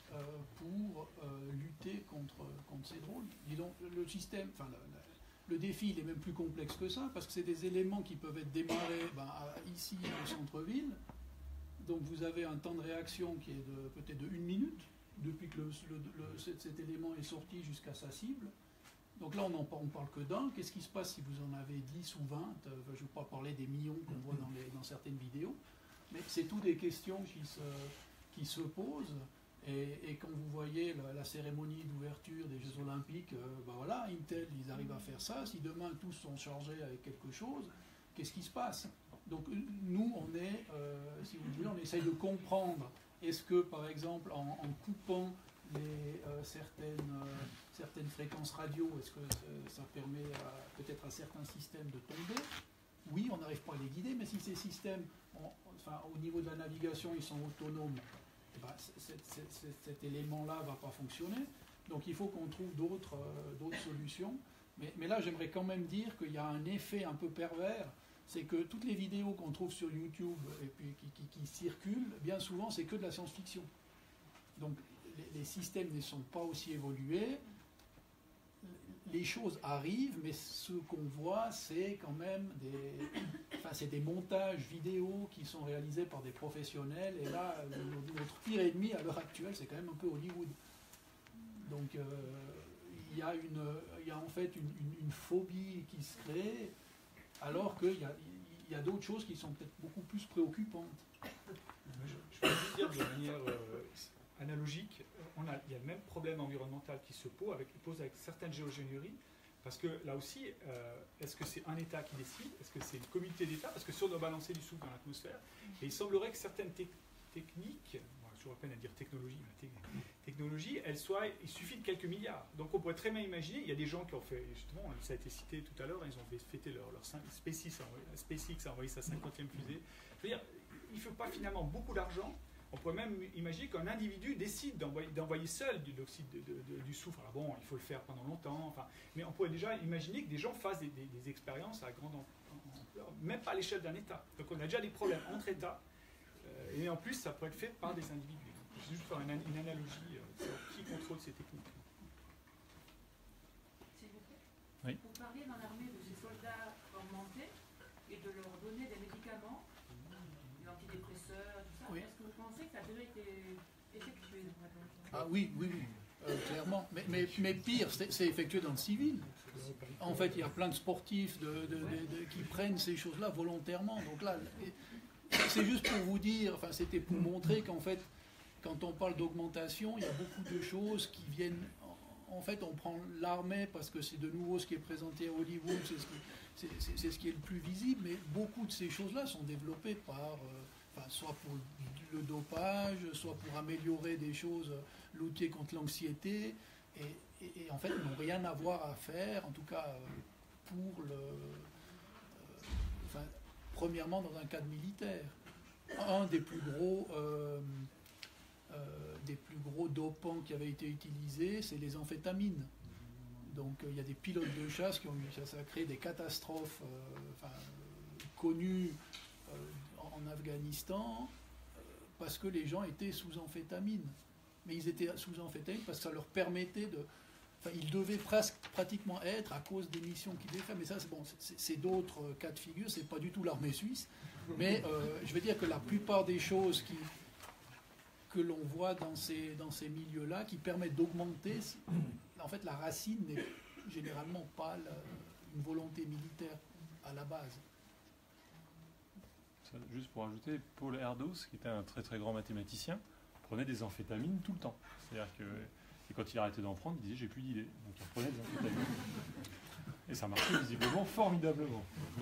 Speaker 3: pour lutter contre ces drones. Disons, le système, le défi, il est même plus complexe que ça, parce que c'est des éléments qui peuvent être démarrés ici au centre-ville. Donc vous avez un temps de réaction qui est peut-être de 1 minute, depuis que cet élément est sorti jusqu'à sa cible. Donc là, on parle que d'un. Qu'est-ce qui se passe si vous en avez 10 ou 20? Je ne vais pas parler des millions qu'on voit dans certaines vidéos, mais c'est toutes des questions qui se posent. Et quand vous voyez la cérémonie d'ouverture des Jeux Olympiques, Intel, ils arrivent à faire ça. Si demain tous sont chargés avec quelque chose, qu'est-ce qui se passe? Donc nous, on est, si vous voulez, on essaye de comprendre. Est-ce que, par exemple, en coupant certaines fréquences radio, est-ce que ça permet peut-être à certains systèmes de tomber? Oui, on n'arrive pas à les guider, mais si ces systèmes, au niveau de la navigation, ils sont autonomes, cet élément-là ne va pas fonctionner. Donc il faut qu'on trouve d'autres solutions. Mais là, j'aimerais quand même dire qu'il y a un effet un peu pervers, c'est que toutes les vidéos qu'on trouve sur YouTube et puis qui circulent, bien souvent, c'est que de la science-fiction. Donc, les systèmes ne sont pas aussi évolués, les choses arrivent, mais ce qu'on voit, c'est quand même des montages vidéo qui sont réalisés par des professionnels, et là, notre pire ennemi à l'heure actuelle, c'est quand même un peu Hollywood. Donc, il y a en fait une phobie qui se crée, alors qu'il y a d'autres choses qui sont peut-être beaucoup plus préoccupantes.
Speaker 4: Je peux juste dire de manière analogique, il y a le même problème environnemental qui se pose avec certaines géogénieries, parce que là aussi, est-ce que c'est un État qui décide? Est-ce que c'est une communauté d'États? Parce que si on doit balancer du soufre dans l'atmosphère, et il semblerait que certaines techniques, je toujours peine à dire technologie, il suffit de quelques milliards. Donc on pourrait très bien imaginer, il y a des gens qui ont fait, justement, ça a été cité tout à l'heure, ils ont fêté leur SpaceX a envoyé sa 50e fusée. Je veux dire, il ne faut pas finalement beaucoup d'argent. On pourrait même imaginer qu'un individu décide d'envoyer seul du soufre. Alors bon, il faut le faire pendant longtemps, mais on pourrait déjà imaginer que des gens fassent des expériences à grande ampleur, même pas à l'échelle d'un État. Donc on a déjà des problèmes entre États, et en plus ça pourrait être fait par des individus. Je vais juste faire une analogie sur qui contrôle ces techniques.
Speaker 8: S'il vous plaît.
Speaker 6: Oui.
Speaker 8: Vous parliez dans l'armée de ces soldats augmentés et de leur donner des médicaments, des antidépresseurs, tout ça.
Speaker 3: Oui.
Speaker 8: Est-ce que vous pensez que ça a déjà été effectué?
Speaker 3: Ah oui, clairement. Mais pire, c'est effectué dans le civil. En fait, il y a plein de sportifs qui prennent ces choses-là volontairement. Donc là, c'est juste pour vous dire, c'était pour montrer qu'en fait, quand on parle d'augmentation, il y a beaucoup de choses qui viennent. En fait, on prend l'armée parce que c'est de nouveau ce qui est présenté à Hollywood, c'est ce qui est le plus visible, mais beaucoup de ces choses-là sont développées par, soit pour le dopage, soit pour améliorer des choses, lutter contre l'anxiété, et en fait, n'ont rien à voir à faire, en tout cas pour premièrement dans un cadre militaire. Un des plus gros dopants qui avait été utilisé, c'est les amphétamines. Donc il y a des pilotes de chasse qui ont eu ça a créé des catastrophes connues en Afghanistan parce que les gens étaient sous amphétamine. Mais ils étaient sous amphétamine parce que ça leur permettait de... ils devaient pratiquement être à cause des missions qu'ils devaient faire. Mais ça, c'est d'autres cas de figure, c'est pas du tout l'armée suisse. Mais je veux dire que la plupart des choses que l'on voit dans ces milieux-là, qui permettent d'augmenter, en fait, la racine n'est généralement pas une volonté militaire à la base.
Speaker 6: Juste pour ajouter, Paul Erdos, qui était un très très grand mathématicien, prenait des amphétamines tout le temps. C'est-à-dire que quand il arrêtait d'en prendre, il disait j'ai plus d'idées. Donc il prenait des amphétamines. Et ça marchait visiblement formidablement.
Speaker 2: Oui,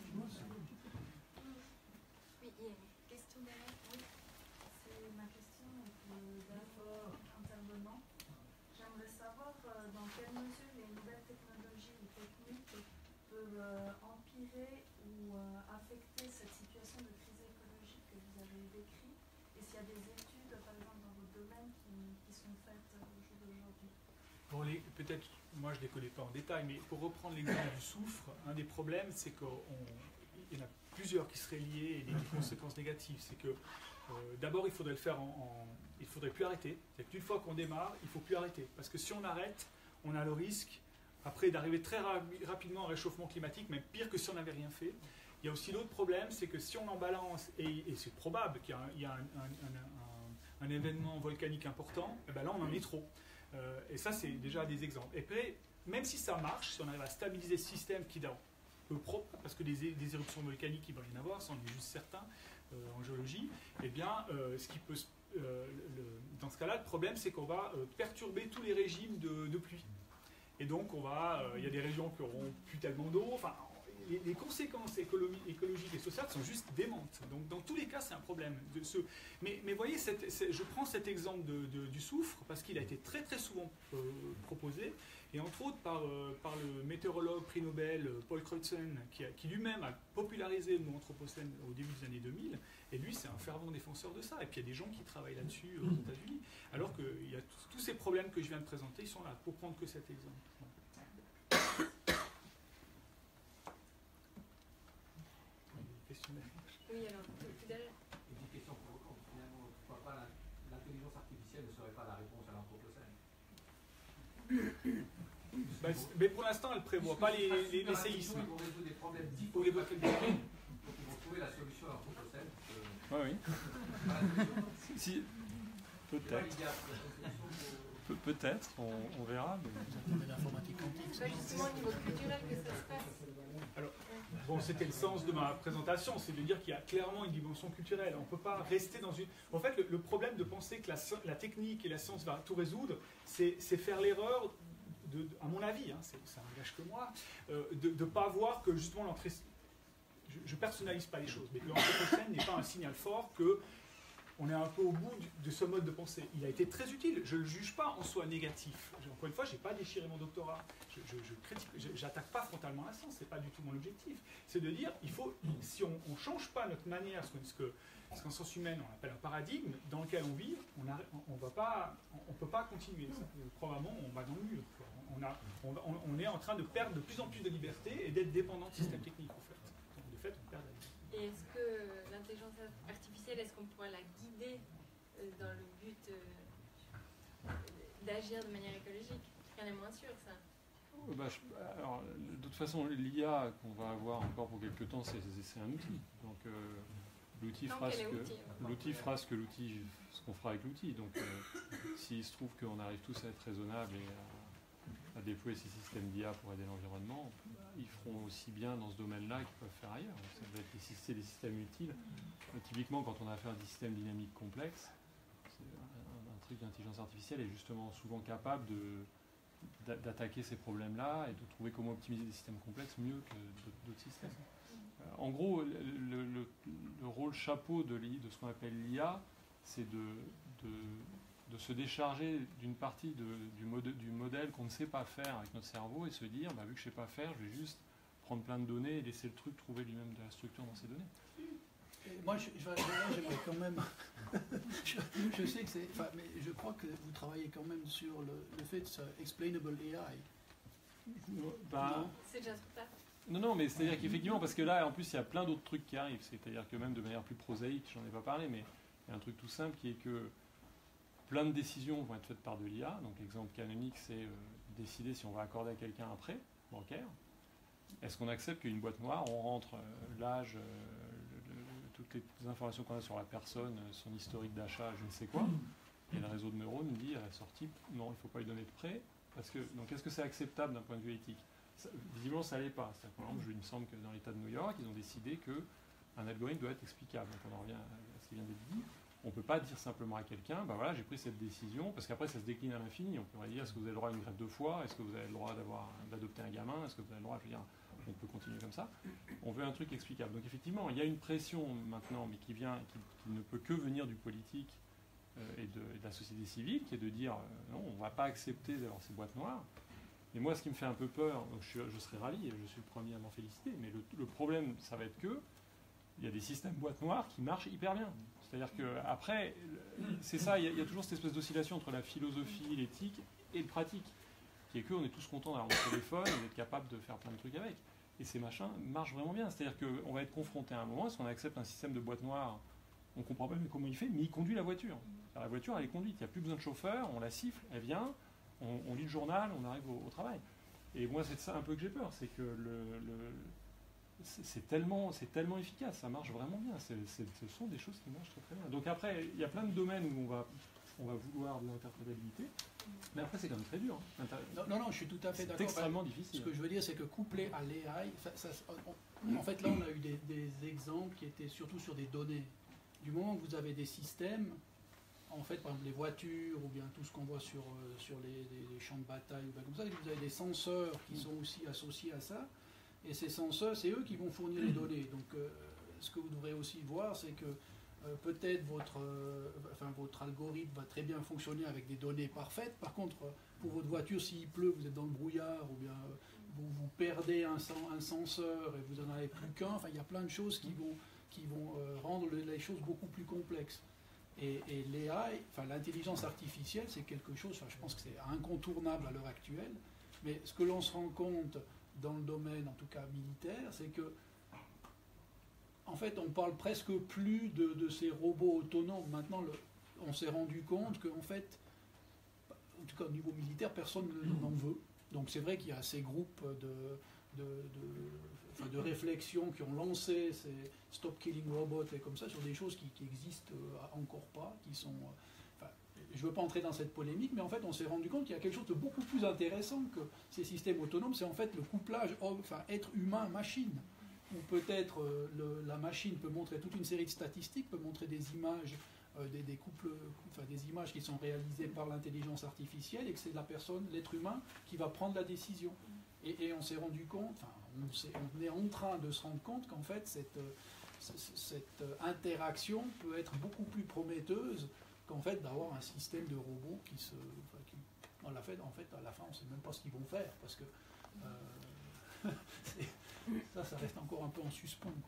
Speaker 2: il y a une question derrière. Oui.
Speaker 8: C'est ma question d'abord intervenant. J'aimerais savoir dans quelle mesure les nouvelles technologies ou techniques peuvent empirer ou affecter cette situation de crise écologique que vous avez décrite, et s'il y a des études, par exemple, dans votre domaine qui sont faites au jour d'aujourd'hui.
Speaker 4: Bon, peut-être, moi je ne les connais pas en détail, mais pour reprendre l'exemple du soufre, un des problèmes, c'est qu'il y en a plusieurs qui seraient liés et des conséquences négatives. C'est que d'abord, il faudrait le faire il ne faudrait plus arrêter. C'est qu'une fois qu'on démarre, il ne faut plus arrêter. Parce que si on arrête, on a le risque, après, d'arriver très rapidement à un réchauffement climatique, même pire que si on n'avait rien fait. Il y a aussi l'autre problème, c'est que si on en balance, et c'est probable qu'il y a un événement volcanique important, et ben là on en est trop. Et ça c'est déjà des exemples. Et puis, même si ça marche, si on arrive à stabiliser ce système qui est peu propre, parce que des éruptions volcaniques il va y en avoir, ça on est juste certain en géologie, et bien ce qui peut, dans ce cas-là, le problème c'est qu'on va perturber tous les régimes de pluie. Et donc il y a des régions qui n'auront plus tellement d'eau. Les conséquences écologiques et sociales sont juste démentes. Donc, dans tous les cas, c'est un problème. Mais voyez, je prends cet exemple du soufre parce qu'il a été très très souvent proposé, et entre autres par le météorologue prix Nobel Paul Crutzen, qui lui-même a popularisé le mot anthropocène au début des années 2000, et lui, c'est un fervent défenseur de ça. Et puis, il y a des gens qui travaillent là-dessus aux États-Unis, alors que tous ces problèmes que je viens de présenter, ils sont là, pour prendre que cet exemple.
Speaker 2: Oui, alors tout derrière.
Speaker 9: Une petite question provocante. Finalement, pourquoi pas l'intelligence artificielle ne serait pas la réponse à l'anthropocène?
Speaker 4: Mais pour l'instant, elle ne prévoit pas les séismes.
Speaker 9: Ils vont résoudre des problèmes
Speaker 4: Ou les boîtes
Speaker 9: donc ils vont trouver la solution à l'anthropocène.
Speaker 6: Oui. Si, peut-être. Peut-être, on verra.
Speaker 3: Mais l'informatique quantique,
Speaker 2: C'est pas justement au niveau culturel que ça se passe.
Speaker 4: Alors, bon, c'était le sens de ma présentation, c'est de dire qu'il y a clairement une dimension culturelle. On ne peut pas rester dans une... En fait, le problème de penser que la technique et la science va tout résoudre, c'est faire l'erreur, à mon avis, hein, ça n'engage que moi, de ne pas voir que justement l'entrée... Je ne personnalise pas les choses, mais que l'anthropocène n'est pas un signal fort que on est un peu au bout de ce mode de pensée. Il a été très utile, je ne le juge pas en soi négatif. Encore une fois, je n'ai pas déchiré mon doctorat. Je n'attaque pas frontalement la science, ce n'est pas du tout mon objectif. C'est de dire, si on ne change pas notre manière, ce qu'en sciences humaines on appelle un paradigme, dans lequel on vit, on ne peut pas continuer. Probablement, on va dans le mur. On est en train de perdre de plus en plus de liberté et d'être dépendant de systèmes techniques, en fait. Donc, de fait, on perd la liberté.
Speaker 2: Et est-ce que l'intelligence artificielle, est-ce qu'on pourrait la guider dans le but d'agir de manière écologique? Rien n'est moins sûr, ça.
Speaker 6: Alors, de toute façon, l'IA qu'on va avoir encore pour quelques temps, c'est un outil. Donc, l'outil fera ce que l'outil, ce qu'on fera avec l'outil. Donc, s'il se trouve qu'on arrive tous à être raisonnables et à déployer ces systèmes d'IA pour aider l'environnement, ils feront aussi bien dans ce domaine-là qu'ils peuvent faire ailleurs. Ça va être des systèmes utiles. Typiquement, quand on a affaire à des systèmes dynamiques complexes, un truc d'intelligence artificielle est justement souvent capable d'attaquer ces problèmes-là et de trouver comment optimiser des systèmes complexes mieux que d'autres systèmes. En gros, le rôle chapeau de ce qu'on appelle l'IA, c'est de se décharger d'une partie du modèle qu'on ne sait pas faire avec notre cerveau et se dire, vu que je ne sais pas faire, je vais juste prendre plein de données et laisser le truc trouver lui-même de la structure dans ces données.
Speaker 3: Et moi, j'aimerais quand même... je sais que c'est... Enfin, mais je crois que vous travaillez quand même sur le fait de explainable AI.
Speaker 2: Non. C'est déjà trop tard.
Speaker 6: Non, mais c'est-à-dire qu'effectivement, parce que là, en plus, il y a plein d'autres trucs qui arrivent. C'est-à-dire que même de manière plus prosaïque, j'en ai pas parlé, mais il y a un truc tout simple qui est que plein de décisions vont être faites par de l'IA. Donc l'exemple canonique, c'est décider si on va accorder à quelqu'un un prêt bancaire. Est-ce qu'on accepte qu'une boîte noire, on rentre l'âge, toutes les informations qu'on a sur la personne, son historique d'achat, je ne sais quoi, et le réseau de neurones dit à la sortie, non, il ne faut pas lui donner de prêt. Donc est-ce que c'est acceptable d'un point de vue éthique? Visiblement, ça n'allait pas. Par exemple, il me semble que dans l'État de New York, ils ont décidé qu'un algorithme doit être explicable. Donc on en revient à ce qui vient d'être dit. On ne peut pas dire simplement à quelqu'un, voilà, j'ai pris cette décision, parce qu'après ça se décline à l'infini. On pourrait dire, est-ce que vous avez le droit à une greffe de foie? Est-ce que vous avez le droit d'adopter un gamin? Est-ce que vous avez le droit, je veux dire, on peut continuer comme ça. On veut un truc explicable. Donc effectivement, il y a une pression maintenant, mais qui ne peut que venir du politique et de la société civile, qui est de dire, non, on ne va pas accepter d'avoir ces boîtes noires. Et moi, ce qui me fait un peu peur, donc je serais ravi, et je suis le premier à m'en féliciter, mais le problème, ça va être il y a des systèmes boîtes noires qui marchent hyper bien. C'est-à-dire qu'après, c'est ça, il y a toujours cette espèce d'oscillation entre la philosophie, l'éthique et le pratique, qui est qu'on est tous contents d'avoir notre téléphone et d'être capable de faire plein de trucs avec. Et ces machins marchent vraiment bien. C'est-à-dire qu'on va être confronté à un moment, si on accepte un système de boîte noire, on ne comprend pas comment il fait, mais il conduit la voiture. La voiture, elle est conduite, il n'y a plus besoin de chauffeur, on la siffle, elle vient, on lit le journal, on arrive au travail. Et moi, c'est de ça un peu que j'ai peur, c'est que c'est tellement efficace, ça marche vraiment bien. Ce sont des choses qui marchent très très bien. Donc après, il y a plein de domaines où on va vouloir de l'interprétabilité, mais après c'est quand même très dur.
Speaker 3: Non, je suis tout à fait d'accord.
Speaker 6: C'est extrêmement difficile.
Speaker 3: Ce que je veux dire, c'est que couplé à l'AI, en fait là on a eu des exemples qui étaient surtout sur des données. Du moment où vous avez des systèmes, en fait par exemple les voitures ou bien tout ce qu'on voit sur les champs de bataille, ou bien comme ça, vous avez des senseurs qui sont aussi associés à ça. Et ces senseurs, c'est eux qui vont fournir les données. Donc, ce que vous devrez aussi voir, c'est que peut-être votre algorithme va très bien fonctionner avec des données parfaites. Par contre, pour votre voiture, s'il pleut, vous êtes dans le brouillard, ou bien vous perdez un senseur et vous n'en avez plus qu'un. Enfin, il y a plein de choses qui vont rendre les choses beaucoup plus complexes. Et l'AI, l'intelligence artificielle, c'est quelque chose, je pense que c'est incontournable à l'heure actuelle. Mais ce que l'on se rend compte dans le domaine, en tout cas militaire, c'est que en fait, on parle presque plus de ces robots autonomes. Maintenant, on s'est rendu compte qu'en fait, en tout cas au niveau militaire, personne n'en veut. Donc c'est vrai qu'il y a ces groupes de réflexion qui ont lancé ces Stop Killing Robots et comme ça sur des choses qui existent encore pas, qui sont... je ne veux pas entrer dans cette polémique, mais en fait on s'est rendu compte qu'il y a quelque chose de beaucoup plus intéressant que ces systèmes autonomes, c'est en fait le couplage être humain-machine. Ou peut-être la machine peut montrer toute une série de statistiques, peut montrer des images, des images qui sont réalisées par l'intelligence artificielle et que c'est la personne, l'être humain, qui va prendre la décision. Et on s'est rendu compte, on est en train de se rendre compte qu'en fait cette interaction peut être beaucoup plus prometteuse qu'en fait d'avoir un système de robots à la fin on ne sait même pas ce qu'ils vont faire parce que ça reste encore un peu en suspens, quoi.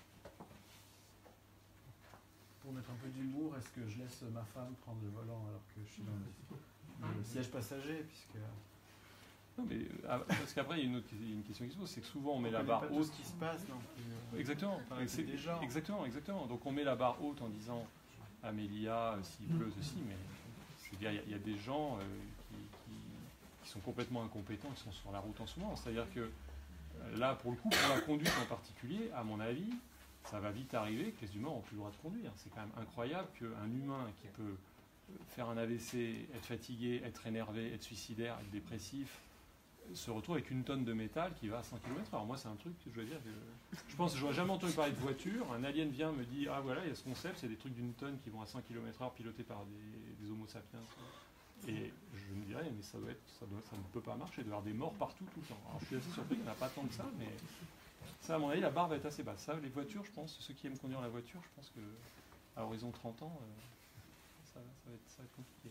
Speaker 10: Pour mettre un peu d'humour, est-ce que je laisse ma femme prendre le volant alors que je suis dans le siège passager puisque...
Speaker 6: Non, mais, parce qu'après, il y a une question qui se pose, c'est que souvent on met la barre haute.
Speaker 10: Ce qui se passe non plus.
Speaker 6: Exactement. Exactement. Donc on met la barre haute en disant Amélia, s'il pleut, ceci, mais il y a des gens qui sont complètement incompétents, qui sont sur la route en ce moment. C'est-à-dire que là, pour le coup, pour la conduite en particulier, à mon avis, ça va vite arriver que les humains n'ont plus le droit de conduire. C'est quand même incroyable qu'un humain qui peut faire un AVC, être fatigué, être énervé, être suicidaire, être dépressif, se retrouve avec une tonne de métal qui va à 100 km/h. Alors moi, c'est un truc, je veux dire, je pense que je n'aurais jamais entendu parler de voiture. Un alien vient me dit, ah voilà, il y a ce concept, c'est des trucs d'une tonne qui vont à 100 km/h pilotés par des homo sapiens. Et je me dirais, mais ça ne peut pas marcher, il doit y avoir des morts partout, tout le temps. Alors je suis assez surpris qu'il n'y en a pas tant que ça, mais ça, à mon avis, la barre va être assez basse. Ça, les voitures, je pense, ceux qui aiment conduire la voiture, je pense qu'à horizon 30 ans, ça va être compliqué.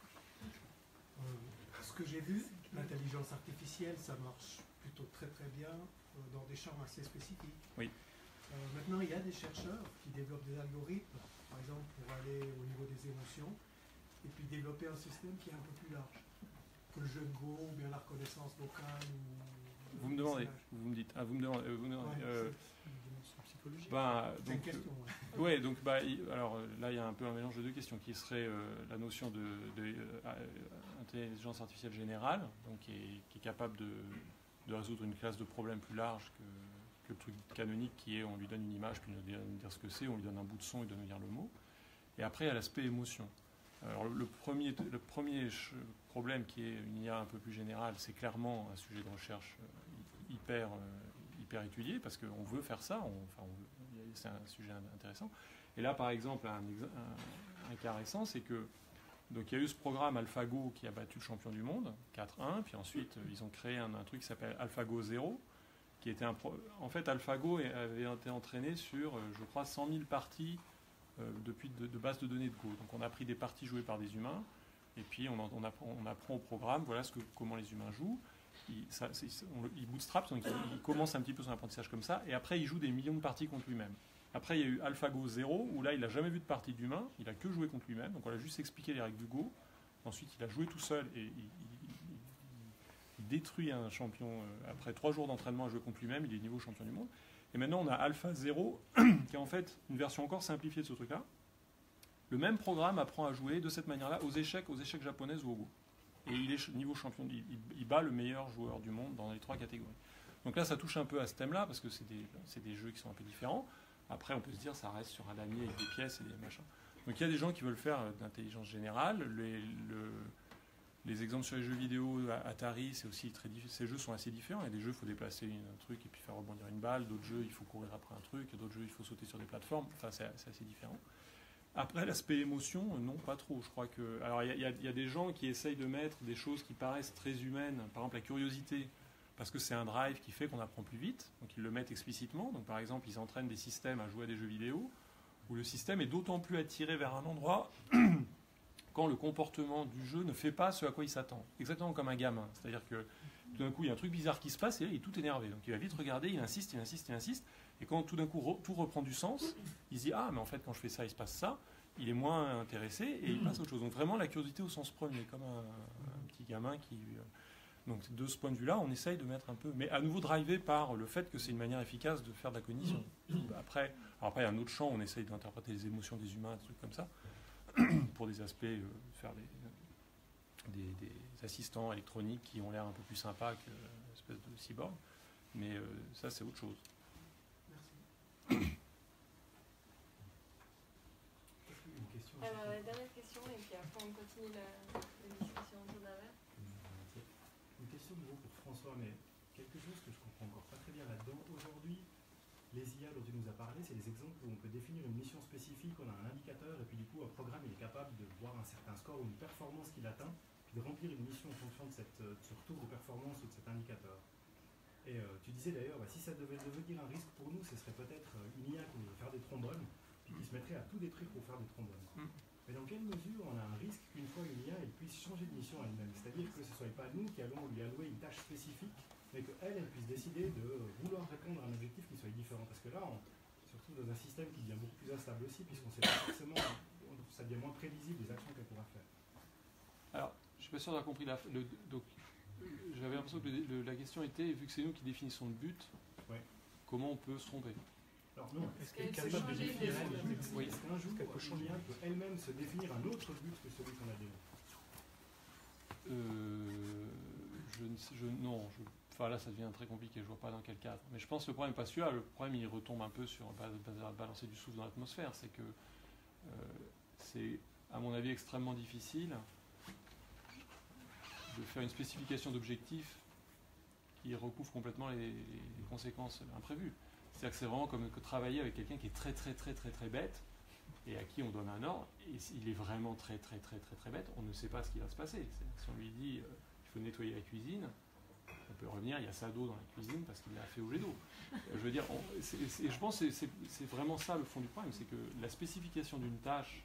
Speaker 5: Ce que j'ai vu, l'intelligence artificielle, ça marche plutôt très très bien dans des champs assez spécifiques.
Speaker 6: Oui.
Speaker 5: Maintenant, il y a des chercheurs qui développent des algorithmes, par exemple pour aller au niveau des émotions, et puis développer un système qui est un peu plus large que le jeu de Go ou bien la reconnaissance vocale.
Speaker 6: Vous me demandez, vous me dites, vous me demandez.
Speaker 5: Psychologique.
Speaker 6: Donc,
Speaker 5: une question,
Speaker 6: ouais, donc alors là il y a un peu un mélange de deux questions qui serait la notion d'intelligence artificielle générale, donc qui est capable de résoudre une classe de problèmes plus large que le truc canonique qui est on lui donne une image puis il nous dire ce que c'est, on lui donne un bout de son, il doit nous dire le mot. Et après il y a l'aspect émotion. Alors le premier problème qui est une IA un peu plus générale, c'est clairement un sujet de recherche hyper étudié parce qu'on veut faire ça, c'est un sujet intéressant. Et là, par exemple, un cas récent, c'est que donc il y a eu ce programme AlphaGo qui a battu le champion du monde 4-1, puis ensuite ils ont créé un truc qui s'appelle AlphaGo 0, qui était en fait AlphaGo avait été entraîné sur, je crois, 100 000 parties de bases de données de Go. Donc on a pris des parties jouées par des humains, et puis on apprend au programme, voilà comment les humains jouent. Il bootstrap, donc il commence un petit peu son apprentissage comme ça, et après il joue des millions de parties contre lui-même. Après il y a eu AlphaGo 0, où là il n'a jamais vu de partie d'humain, il a que joué contre lui-même, donc on a juste expliqué les règles du Go. Ensuite il a joué tout seul, et il détruit un champion, après 3 jours d'entraînement à jouer contre lui-même, il est niveau champion du monde. Et maintenant on a Alpha 0, qui est en fait une version encore simplifiée de ce truc-là. Le même programme apprend à jouer de cette manière-là aux échecs japonaises ou au Go. Et il est niveau champion, il bat le meilleur joueur du monde dans les 3 catégories. Donc là, ça touche un peu à ce thème-là, parce que c'est des jeux qui sont un peu différents. Après, on peut se dire, ça reste sur un damier avec des pièces et des machins. Donc il y a des gens qui veulent faire d'intelligence générale. Les exemples sur les jeux vidéo, Atari, c'est aussi très difficile. Ces jeux sont assez différents. Il y a des jeux, il faut déplacer un truc et puis faire rebondir une balle. D'autres jeux, il faut courir après un truc. D'autres jeux, il faut sauter sur des plateformes. Enfin, c'est assez différent. Après, l'aspect émotion, non, pas trop. Je crois que... Alors, il y a des gens qui essayent de mettre des choses qui paraissent très humaines. Par exemple, la curiosité, parce que c'est un drive qui fait qu'on apprend plus vite. Donc, ils le mettent explicitement. Donc, par exemple, ils entraînent des systèmes à jouer à des jeux vidéo, où le système est d'autant plus attiré vers un endroit quand le comportement du jeu ne fait pas ce à quoi il s'attend. Exactement comme un gamin. C'est-à-dire que, tout d'un coup, il y a un truc bizarre qui se passe, et là, il est tout énervé. Donc, il va vite regarder, il insiste. Et quand tout d'un coup tout reprend du sens, il se dit « Ah, mais en fait, quand je fais ça, il se passe ça », il est moins intéressé et il passe à autre chose. Donc vraiment la curiosité au sens premier, comme un petit gamin qui... Donc de ce point de vue-là, on essaye de mettre un peu, mais à nouveau drivé par le fait que c'est une manière efficace de faire de la cognition. Après, il y a un autre champ, on essaye d'interpréter les émotions des humains, des trucs comme ça, pour des aspects, faire des assistants électroniques qui ont l'air un peu plus sympas qu'une espèce de cyborg. Mais ça, c'est autre chose.
Speaker 9: Une question.
Speaker 2: Alors, la dernière question, et puis après on continue la discussion autour d'un verre.
Speaker 10: Une question de vous pour François, mais quelque chose que je comprends encore pas très bien là-dedans. Aujourd'hui, les IA dont tu nous as parlé, c'est des exemples où on peut définir une mission spécifique, on a un indicateur, et puis du coup, un programme il est capable de voir un certain score ou une performance qu'il atteint, puis de remplir une mission en fonction de ce retour de performance ou de cet indicateur. Et tu disais d'ailleurs, si ça devait devenir un risque pour nous, ce serait peut-être une IA qui veut faire des trombones, puis qui se mettrait à tout détruire pour faire des trombones. Mais dans quelle mesure on a un risque qu'une fois une IA, elle puisse changer de mission elle-même? C'est-à-dire que ce ne soit pas nous qui allons lui allouer une tâche spécifique, mais qu'elle puisse décider de vouloir répondre à un objectif qui soit différent. Parce que là, surtout dans un système qui devient beaucoup plus instable aussi, puisqu'on ne sait pas forcément, ça devient moins prévisible les actions qu'elle pourra faire.
Speaker 6: Alors, je ne suis pas sûr d'avoir compris donc, j'avais l'impression que la question était, vu que c'est nous qui définissons le but, comment on peut se tromper?
Speaker 10: Alors non, est-ce qu'elle est capable de définir elle-même? Oui. Est-ce qu'un jour, elle peut elle-même se définir un autre but que celui qu'on a donné?
Speaker 6: Enfin là, ça devient très compliqué, je ne vois pas dans quel cadre. Mais je pense que le problème n'est pas celui-là, le problème il retombe un peu sur balancer du souffle dans l'atmosphère. C'est que c'est, à mon avis, extrêmement difficile de faire une spécification d'objectifs qui recouvre complètement les conséquences imprévues. C'est-à-dire que c'est vraiment comme travailler avec quelqu'un qui est très bête et à qui on donne un ordre, et il est vraiment très bête, on ne sait pas ce qui va se passer. Si on lui dit il faut nettoyer la cuisine, on peut revenir, il y a ça d'eau dans la cuisine parce qu'il l'a fait au jet d'eau. Je veux dire, je pense que c'est vraiment ça le fond du problème, c'est que la spécification d'une tâche,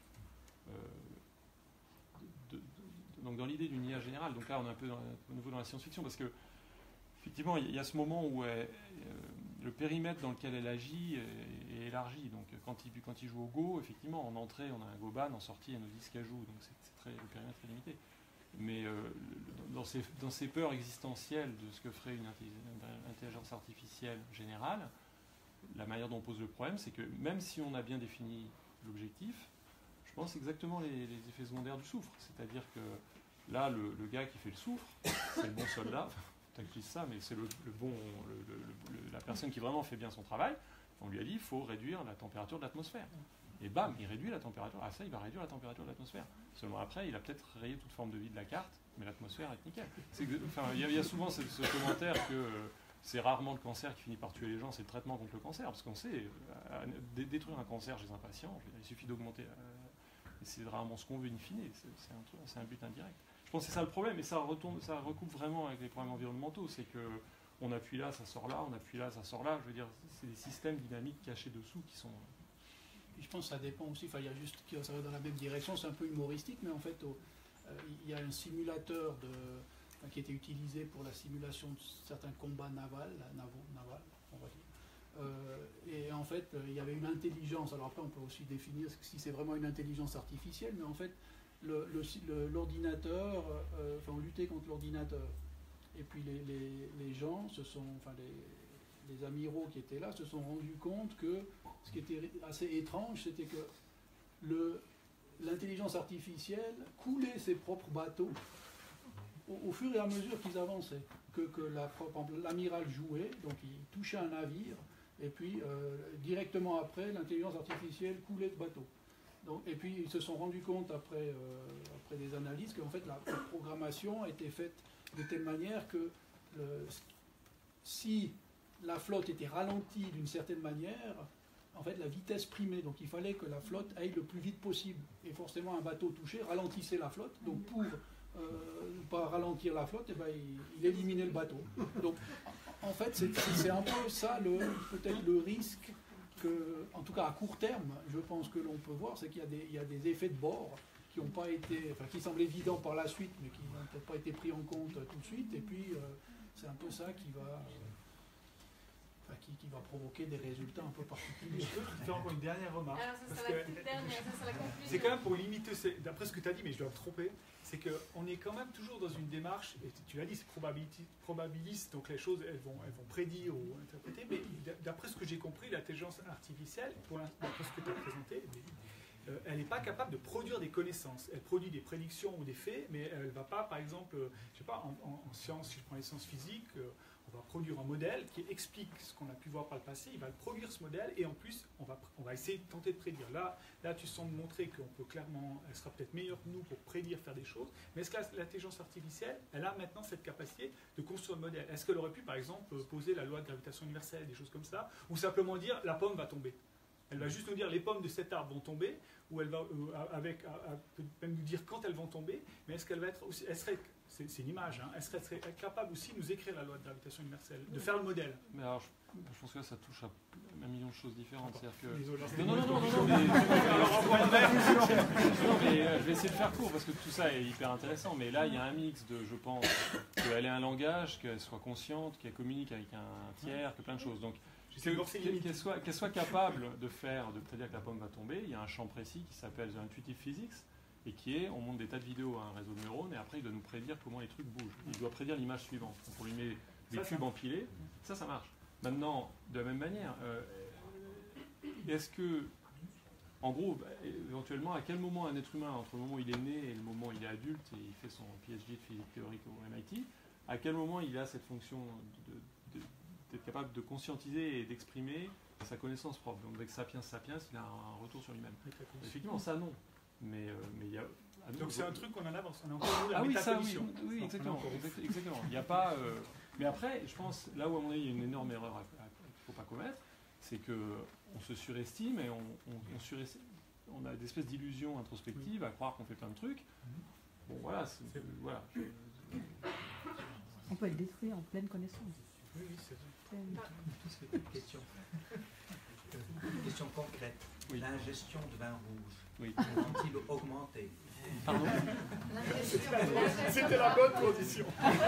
Speaker 6: donc dans l'idée d'une IA générale, donc là on est un peu au niveau dans la science-fiction, parce que effectivement il y a ce moment où le périmètre dans lequel elle agit est élargi. Donc quand il joue au Go, effectivement en entrée on a un Goban, en sortie elle nous dit ce qu'elle joue, donc le périmètre est limité. Mais dans ces peurs existentielles de ce que ferait une intelligence artificielle générale, la manière dont on pose le problème, c'est que même si on a bien défini l'objectif, je pense exactement les effets secondaires du soufre. C'est-à-dire que là, le gars qui fait le soufre, c'est le bon soldat, t'accuses ça, mais c'est la personne qui vraiment fait bien son travail. On lui a dit il faut réduire la température de l'atmosphère. Et bam, il réduit la température. Ah ça, il va réduire la température de l'atmosphère. Seulement après, il a peut-être rayé toute forme de vie de la carte, mais l'atmosphère est nickel. Il y a souvent ce commentaire que c'est rarement le cancer qui finit par tuer les gens, c'est le traitement contre le cancer. Parce qu'on sait, détruire un cancer chez un patient, il suffit d'augmenter. C'est rarement ce qu'on veut in fine, c'est un but indirect. Je pense que c'est ça le problème, et ça recoupe vraiment avec les problèmes environnementaux. C'est qu'on appuie là, ça sort là, on appuie là, ça sort là. Je veux dire, c'est des systèmes dynamiques cachés dessous qui sont...
Speaker 3: Je pense que ça dépend aussi, il y a juste ça va dans la même direction, c'est un peu humoristique, mais en fait, il y a un simulateur qui était utilisé pour la simulation de certains combats navals, on va dire. Et en fait, il y avait une intelligence, alors après on peut aussi définir si c'est vraiment une intelligence artificielle, mais en fait, l'ordinateur, on luttait contre l'ordinateur. Et puis les gens, les amiraux qui étaient là se sont rendus compte que ce qui était assez étrange, c'était que l'intelligence artificielle coulait ses propres bateaux au fur et à mesure qu'ils avançaient. Que l'amiral jouait, donc il touchait un navire, et puis directement après, l'intelligence artificielle coulait le bateau. Donc, et puis ils se sont rendus compte après des analyses qu'en fait la programmation a été faite de telle manière que si la flotte était ralentie d'une certaine manière, en fait la vitesse primait, donc il fallait que la flotte aille le plus vite possible. Et forcément un bateau touché ralentissait la flotte, donc pour ne pas ralentir la flotte, il éliminait le bateau. Donc en fait c'est un peu ça peut-être le risque que, en tout cas à court terme, je pense que l'on peut voir, c'est qu'il y a des effets de bord qui n'ont pas été, qui semblent évidents par la suite, mais qui n'ont peut-être pas été pris en compte tout de suite, et puis c'est un peu ça qui va qui va provoquer des résultats un peu particuliers.
Speaker 4: Je peux faire encore une dernière remarque.
Speaker 2: Alors, ça
Speaker 4: parce
Speaker 2: sera la
Speaker 4: que-
Speaker 2: toute dernière, ça sera la conclusion.
Speaker 4: C'est quand même pour limiter, d'après ce que tu as dit, mais je dois me tromper, c'est qu'on est quand même toujours dans une démarche, et tu l'as dit, c'est probabiliste, donc les choses elles vont prédire ou interpréter, mais d'après ce que j'ai compris, l'intelligence artificielle, d'après ce que tu as présenté, elle n'est pas capable de produire des connaissances. Elle produit des prédictions ou des faits, mais elle ne va pas, par exemple, je sais pas, en sciences, si je prends les sciences physiques, on va produire un modèle qui explique ce qu'on a pu voir par le passé, il va le produire ce modèle, et en plus, on va essayer de tenter de prédire. Là tu sembles montrer qu'on peut clairement, elle sera peut-être meilleure que nous pour prédire, faire des choses, mais est-ce que l'intelligence artificielle, elle a maintenant cette capacité de construire un modèle? Est-ce qu'elle aurait pu, par exemple, poser la loi de gravitation universelle, des choses comme ça, ou simplement dire, la pomme va tomber? Elle va juste nous dire, les pommes de cet arbre vont tomber, ou elle va peut même nous dire quand elles vont tomber, mais est-ce qu'elle va être aussi, c'est une image, hein, elle serait capable aussi de nous écrire la loi de gravitation universelle, de faire le modèle.
Speaker 6: Mais alors, je pense que là, ça touche à un million de choses différentes. C'est-à-dire que...
Speaker 4: Désolé.
Speaker 6: Non, mais je vais essayer de faire court parce que tout ça est hyper intéressant. Mais là, il y a un mix de, je pense, qu'elle ait un langage, qu'elle soit consciente, qu'elle communique avec un tiers, que plein de choses. Donc, qu'elle soit capable de prédire que la pomme va tomber, il y a un champ précis qui s'appelle The Intuitive Physics et qui est, on monte des tas de vidéos à un réseau de neurones et après il doit nous prédire comment les trucs bougent. Il doit prédire l'image suivante. Donc on lui met des cubes empilés, ça marche. Maintenant, de la même manière, est-ce que, en gros, éventuellement, à quel moment un être humain, entre le moment où il est né et le moment où il est adulte et il fait son PhD de physique théorique au MIT, à quel moment il a cette fonction d'être capable de conscientiser et d'exprimer sa connaissance propre. Donc avec Sapiens, il a un retour sur lui-même. Effectivement, ça non. Mais il y a...
Speaker 4: Donc c'est un truc qu'on en avance. On a encore la métacognition.
Speaker 6: Oui, exactement. Il n'y a pas... Mais après, je pense, là où à mon avis il y a une énorme erreur qu'il ne faut pas commettre, c'est qu'on se surestime et on a des espèces d'illusions introspectives à croire qu'on fait plein de trucs. Bon, voilà. Voilà.
Speaker 11: On peut être détruit en pleine connaissance.
Speaker 4: Oui, c'est ça.
Speaker 9: Une question concrète.
Speaker 6: Oui.
Speaker 9: L'ingestion de vin rouge,
Speaker 6: oui.
Speaker 9: vont-ils augmenter?
Speaker 6: Pardon?
Speaker 4: C'était la bonne condition.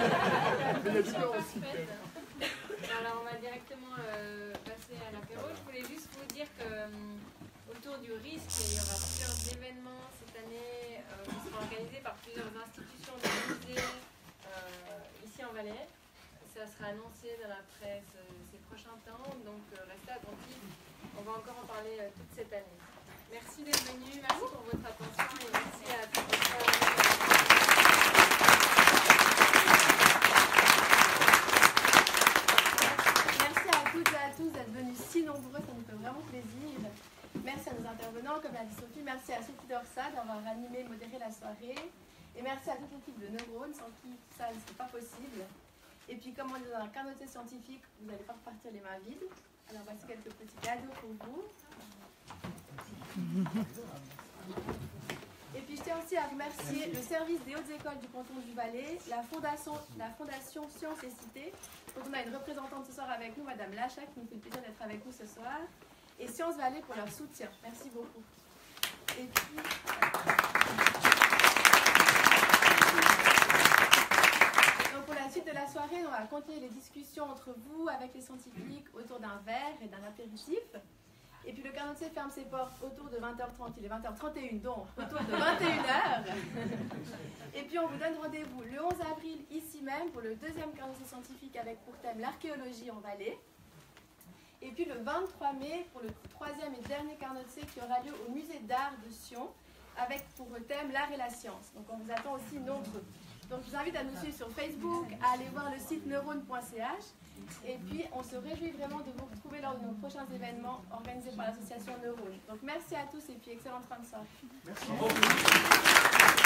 Speaker 2: Alors on va directement passer à l'apéro. Je voulais juste vous dire que autour du risque, il y aura plusieurs événements cette année qui seront organisés par plusieurs institutions de musées ici en Valais. Ça sera annoncé dans la presse ces prochains temps, donc restez attentifs. On va encore en parler toute cette année. Merci d'être venus, merci pour votre attention et merci à tous.
Speaker 12: Merci à toutes et à tous d'être venus si nombreux, ça nous fait vraiment plaisir. Merci à nos intervenants, comme l'a dit Sophie, merci à Sophie Dorsa d'avoir animé et modéré la soirée. Et merci à toute l'équipe de Neurones, sans qui ça ne serait pas possible. Et puis, comme on est dans un carnotier scientifique, vous n'allez pas repartir les mains vides. Alors, voici quelques petits cadeaux pour vous. Et puis, je tiens aussi à remercier le service des hautes écoles du canton du Valais, la fondation Sciences et Cité. Donc, on a une représentante ce soir avec nous, Madame Lacha, qui nous fait le plaisir d'être avec nous ce soir. Et Sciences Valais pour leur soutien. Merci beaucoup. Et puis... Donc pour la suite de la soirée, on va continuer les discussions entre vous avec les scientifiques autour d'un verre et d'un apéritif. Et puis le carnotier ferme ses portes autour de 20h30, il est 20h31, donc autour de 21h. Et puis on vous donne rendez-vous le 11 avril ici même pour le deuxième carnotier scientifique avec pour thème l'archéologie en Valais. Et puis le 23 mai pour le troisième et dernier carnotier qui aura lieu au musée d'art de Sion avec pour thème l'art et la science. Donc on vous attend aussi nombreux. Donc je vous invite à nous suivre sur Facebook, à aller voir le site neurone.ch. Et puis on se réjouit vraiment de vous retrouver lors de nos prochains événements organisés par l'association Neurone. Donc merci à tous et puis excellente fin de soirée.
Speaker 4: Merci.